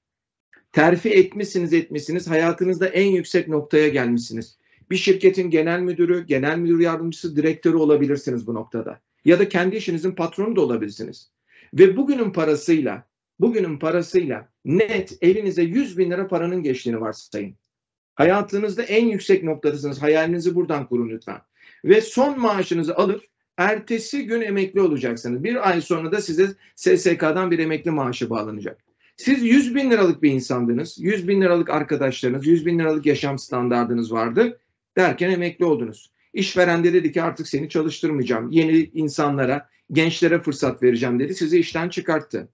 Terfi etmişsiniz etmişsiniz, hayatınızda en yüksek noktaya gelmişsiniz. Bir şirketin genel müdürü, genel müdür yardımcısı, direktörü olabilirsiniz bu noktada. Ya da kendi işinizin patronu da olabilirsiniz. Ve bugünün parasıyla, bugünün parasıyla net elinize yüz bin lira paranın geçtiğini varsayın. Hayatınızda en yüksek noktadasınız. Hayalinizi buradan kurun lütfen. Ve son maaşınızı alıp ertesi gün emekli olacaksınız. Bir ay sonra da size S S K'dan bir emekli maaşı bağlanacak. Siz yüz bin liralık bir insandınız. yüz bin liralık arkadaşlarınız, yüz bin liralık yaşam standardınız vardı. Derken emekli oldunuz. İşveren de dedi ki artık seni çalıştırmayacağım. Yeni insanlara, gençlere fırsat vereceğim dedi. Sizi işten çıkarttı.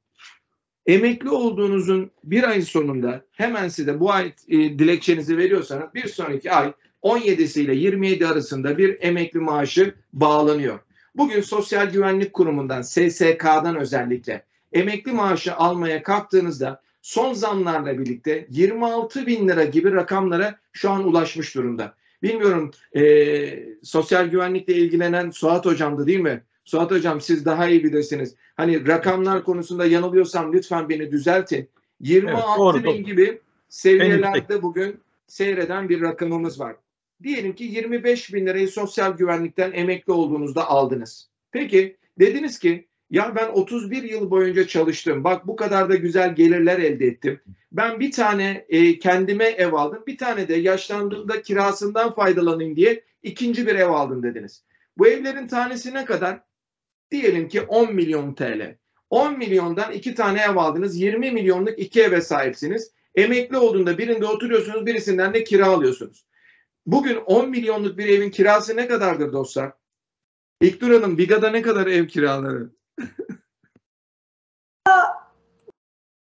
Emekli olduğunuzun bir ay sonunda hemen size bu ay e, dilekçenizi veriyorsanız bir sonraki ay on yedisi ile yirmi yedi arasında bir emekli maaşı bağlanıyor. Bugün Sosyal Güvenlik Kurumu'ndan, S S K'dan özellikle emekli maaşı almaya kalktığınızda son zamlarla birlikte yirmi altı bin lira gibi rakamlara şu an ulaşmış durumda. Bilmiyorum e, sosyal güvenlikle ilgilenen Suat Hocam'dı değil mi? Suat Hocam siz daha iyi bilirsiniz. Hani rakamlar konusunda yanılıyorsam lütfen beni düzeltin. yirmi altı evet, bin gibi seviyelerde bugün seyreden bir rakamımız var. Diyelim ki yirmi beş bin lirayı sosyal güvenlikten emekli olduğunuzda aldınız. Peki dediniz ki ya ben otuz bir yıl boyunca çalıştım. Bak bu kadar da güzel gelirler elde ettim. Ben bir tane e, kendime ev aldım. Bir tane de yaşlandığımda kirasından faydalanayım diye ikinci bir ev aldım dediniz. Bu evlerin tanesi ne kadar? Diyelim ki on milyon T L. on milyondan iki tane ev aldınız. yirmi milyonluk iki eve sahipsiniz. Emekli olduğunda birinde oturuyorsunuz, birisinden de kira alıyorsunuz. Bugün on milyonluk bir evin kirası ne kadardır dostlar? İlknur Hanım, Biga'da ne kadar ev kiraları?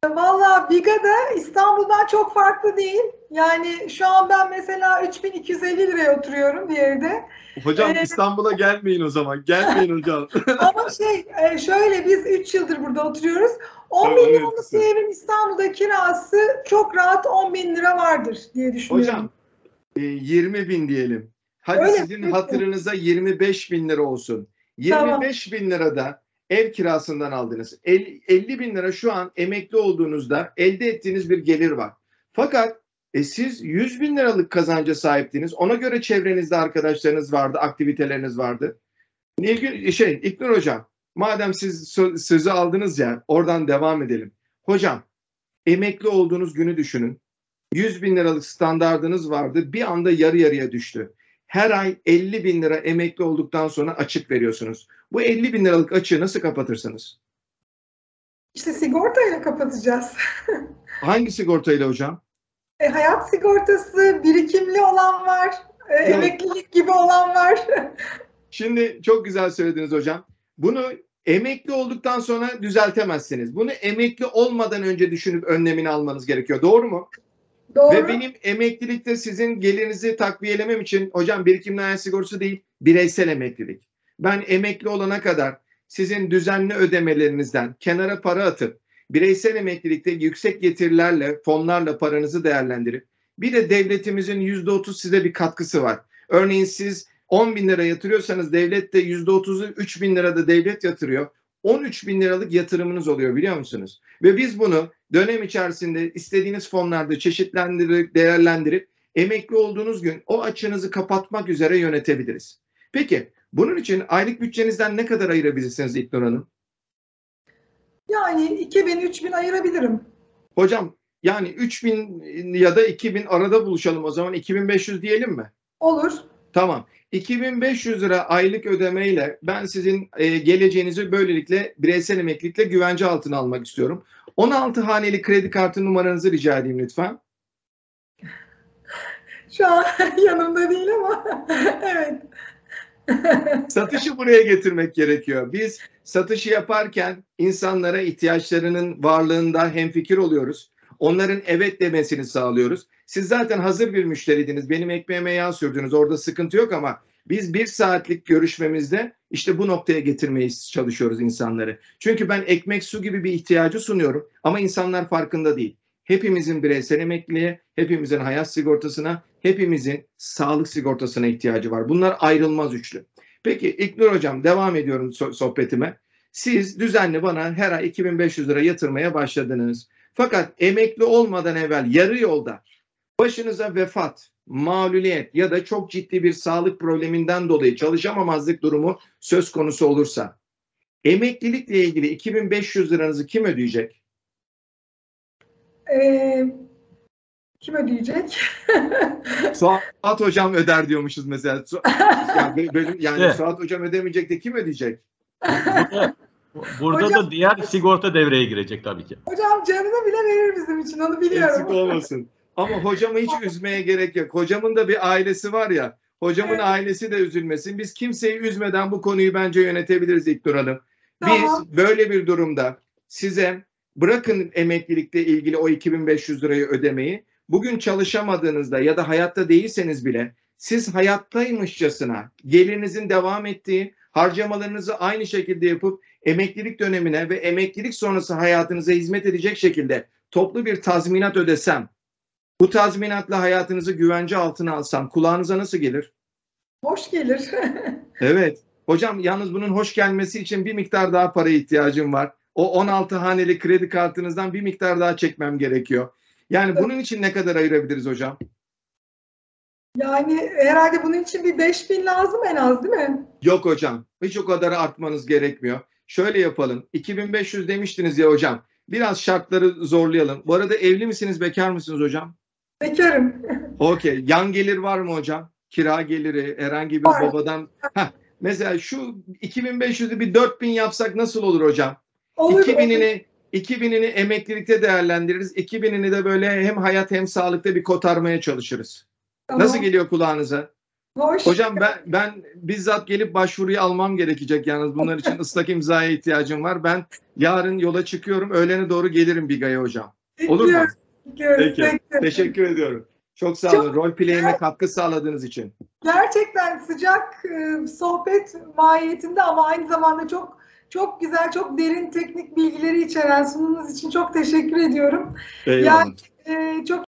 Valla Biga'da İstanbul'dan çok farklı değil. Yani şu an ben mesela üç bin iki yüz elli liraya oturuyorum bir evde. Hocam Ee, İstanbul'a gelmeyin o zaman. Gelmeyin hocam. Ama şey e, şöyle biz üç yıldır burada oturuyoruz. on Tamam, milyonluk evet. bir evin İstanbul'da kirası çok rahat on bin lira vardır diye düşünüyorum. Hocam e, yirmi bin diyelim. Hadi Öyle, sizin peki. hatırınıza yirmi beş bin lira olsun. yirmi beş bin lirada ev kirasından aldınız. elli bin lira şu an emekli olduğunuzda elde ettiğiniz bir gelir var. Fakat e, siz yüz bin liralık kazanca sahiptiniz. Ona göre çevrenizde arkadaşlarınız vardı, aktiviteleriniz vardı. Nilgün, şey, İlknur Hocam, madem siz sö- sözü aldınız ya, oradan devam edelim. Hocam, emekli olduğunuz günü düşünün. yüz bin liralık standardınız vardı. Bir anda yarı yarıya düştü. Her ay elli bin lira emekli olduktan sonra açık veriyorsunuz. Bu elli bin liralık açığı nasıl kapatırsınız? İşte sigortayla kapatacağız. Hangi sigortayla hocam? E, hayat sigortası, birikimli olan var, e, emeklilik gibi olan var. Şimdi çok güzel söylediniz hocam. Bunu emekli olduktan sonra düzeltemezsiniz. Bunu emekli olmadan önce düşünüp önlemini almanız gerekiyor. Doğru mu? Doğru. Ve benim emeklilikte sizin gelirinizi takviyelemem için hocam birikimli hayat sigortası değil, bireysel emeklilik. Ben emekli olana kadar sizin düzenli ödemelerinizden kenara para atıp bireysel emeklilikte yüksek getirilerle, fonlarla paranızı değerlendirip bir de devletimizin yüzde otuz size bir katkısı var. Örneğin siz on bin lira yatırıyorsanız devlet de yüzde otuzu üç bin lirada devlet yatırıyor. on üç bin liralık yatırımınız oluyor biliyor musunuz? Ve biz bunu dönem içerisinde istediğiniz fonlarda çeşitlendirip, değerlendirip emekli olduğunuz gün o açığınızı kapatmak üzere yönetebiliriz. Peki bunun için aylık bütçenizden ne kadar ayırabilirsiniz İlknur Hanım? Yani iki bin üç bin ayırabilirim. Hocam yani üç bin ya da iki bin arada buluşalım o zaman iki bin beş yüz diyelim mi? Olur. Tamam. iki bin beş yüz lira aylık ödemeyle ben sizin e, geleceğinizi böylelikle bireysel emeklilikle güvence altına almak istiyorum. on altı haneli kredi kartı numaranızı rica edeyim lütfen. Şu an yanımda değil ama evet. Satışı buraya getirmek gerekiyor. Biz satışı yaparken insanlara ihtiyaçlarının varlığında hemfikir oluyoruz. Onların evet demesini sağlıyoruz. Siz zaten hazır bir müşteriydiniz. Benim ekmeğime yağ sürdünüz. Orada sıkıntı yok ama biz bir saatlik görüşmemizde işte bu noktaya getirmeye çalışıyoruz insanları. Çünkü ben ekmek su gibi bir ihtiyacı sunuyorum ama insanlar farkında değil. Hepimizin bireysel emekliliğe, hepimizin hayat sigortasına, hepimizin sağlık sigortasına ihtiyacı var. Bunlar ayrılmaz üçlü. Peki İlknur Hocam devam ediyorum sohbetime. Siz düzenli bana her ay iki bin beş yüz lira yatırmaya başladınız. Fakat emekli olmadan evvel yarı yolda başınıza vefat, mağluliyet ya da çok ciddi bir sağlık probleminden dolayı çalışamamazlık durumu söz konusu olursa emeklilikle ilgili iki bin beş yüz liranızı kim ödeyecek? Ee, kim ödeyecek? Suat Hocam öder diyormuşuz mesela. Yani, bölüm, yani Evet. Suat Hocam ödemeyecek de kim ödeyecek? Burada, burada Hocam- da diğer sigorta devreye girecek tabii ki. Hocam canını bile verir bizim için, onu biliyorum. Eksik olmasın. Ama hocamı hiç üzmeye gerek yok. Hocamın da bir ailesi var ya. Hocamın Evet. ailesi de üzülmesin. Biz kimseyi üzmeden bu konuyu bence yönetebiliriz İlknur Hanım. Biz Tamam. böyle bir durumda size bırakın emeklilikle ilgili o iki bin beş yüz lirayı ödemeyi. Bugün çalışamadığınızda ya da hayatta değilseniz bile siz hayattaymışçasına gelirinizin devam ettiği, harcamalarınızı aynı şekilde yapıp emeklilik dönemine ve emeklilik sonrası hayatınıza hizmet edecek şekilde toplu bir tazminat ödesem, bu tazminatla hayatınızı güvence altına alsam kulağınıza nasıl gelir? Hoş gelir. Evet. Hocam yalnız bunun hoş gelmesi için bir miktar daha paraya ihtiyacım var. O on altı haneli kredi kartınızdan bir miktar daha çekmem gerekiyor. Yani bunun için ne kadar ayırabiliriz hocam? Yani herhalde bunun için bir beş bin lazım en az, değil mi? Yok hocam. Hiç o kadar artmanız gerekmiyor. Şöyle yapalım. iki bin beş yüz demiştiniz ya hocam. Biraz şartları zorlayalım. Bu arada evli misiniz, bekar mısınız hocam? Bekarım. Okey. Yan gelir var mı hocam? Kira geliri, herhangi bir Var. babadan. Heh, mesela şu iki bin beş yüzü bir dört bin yapsak nasıl olur hocam? Olur. iki binini iki binini emeklilikte değerlendiririz. iki binini de böyle hem hayat hem sağlıkta bir kotarmaya çalışırız. Tamam. Nasıl geliyor kulağınıza? Hoş. Hocam ben ben bizzat gelip başvuruyu almam gerekecek yalnız. Bunlar için ıslak imzaya ihtiyacım var. Ben yarın yola çıkıyorum. Öğlene doğru gelirim Biga'ya hocam. Olur mu? Bekliyoruz, bekliyoruz. Peki. Bekliyoruz. Teşekkür ediyorum. Çok sağ Çok- olun. Rol play'ime katkı sağladığınız için. Gerçekten sıcak e, sohbet mahiyetinde ama aynı zamanda çok çok güzel, çok derin teknik bilgileri içeren sunumunuz için çok teşekkür ediyorum. Eyvallah. Yani e, çok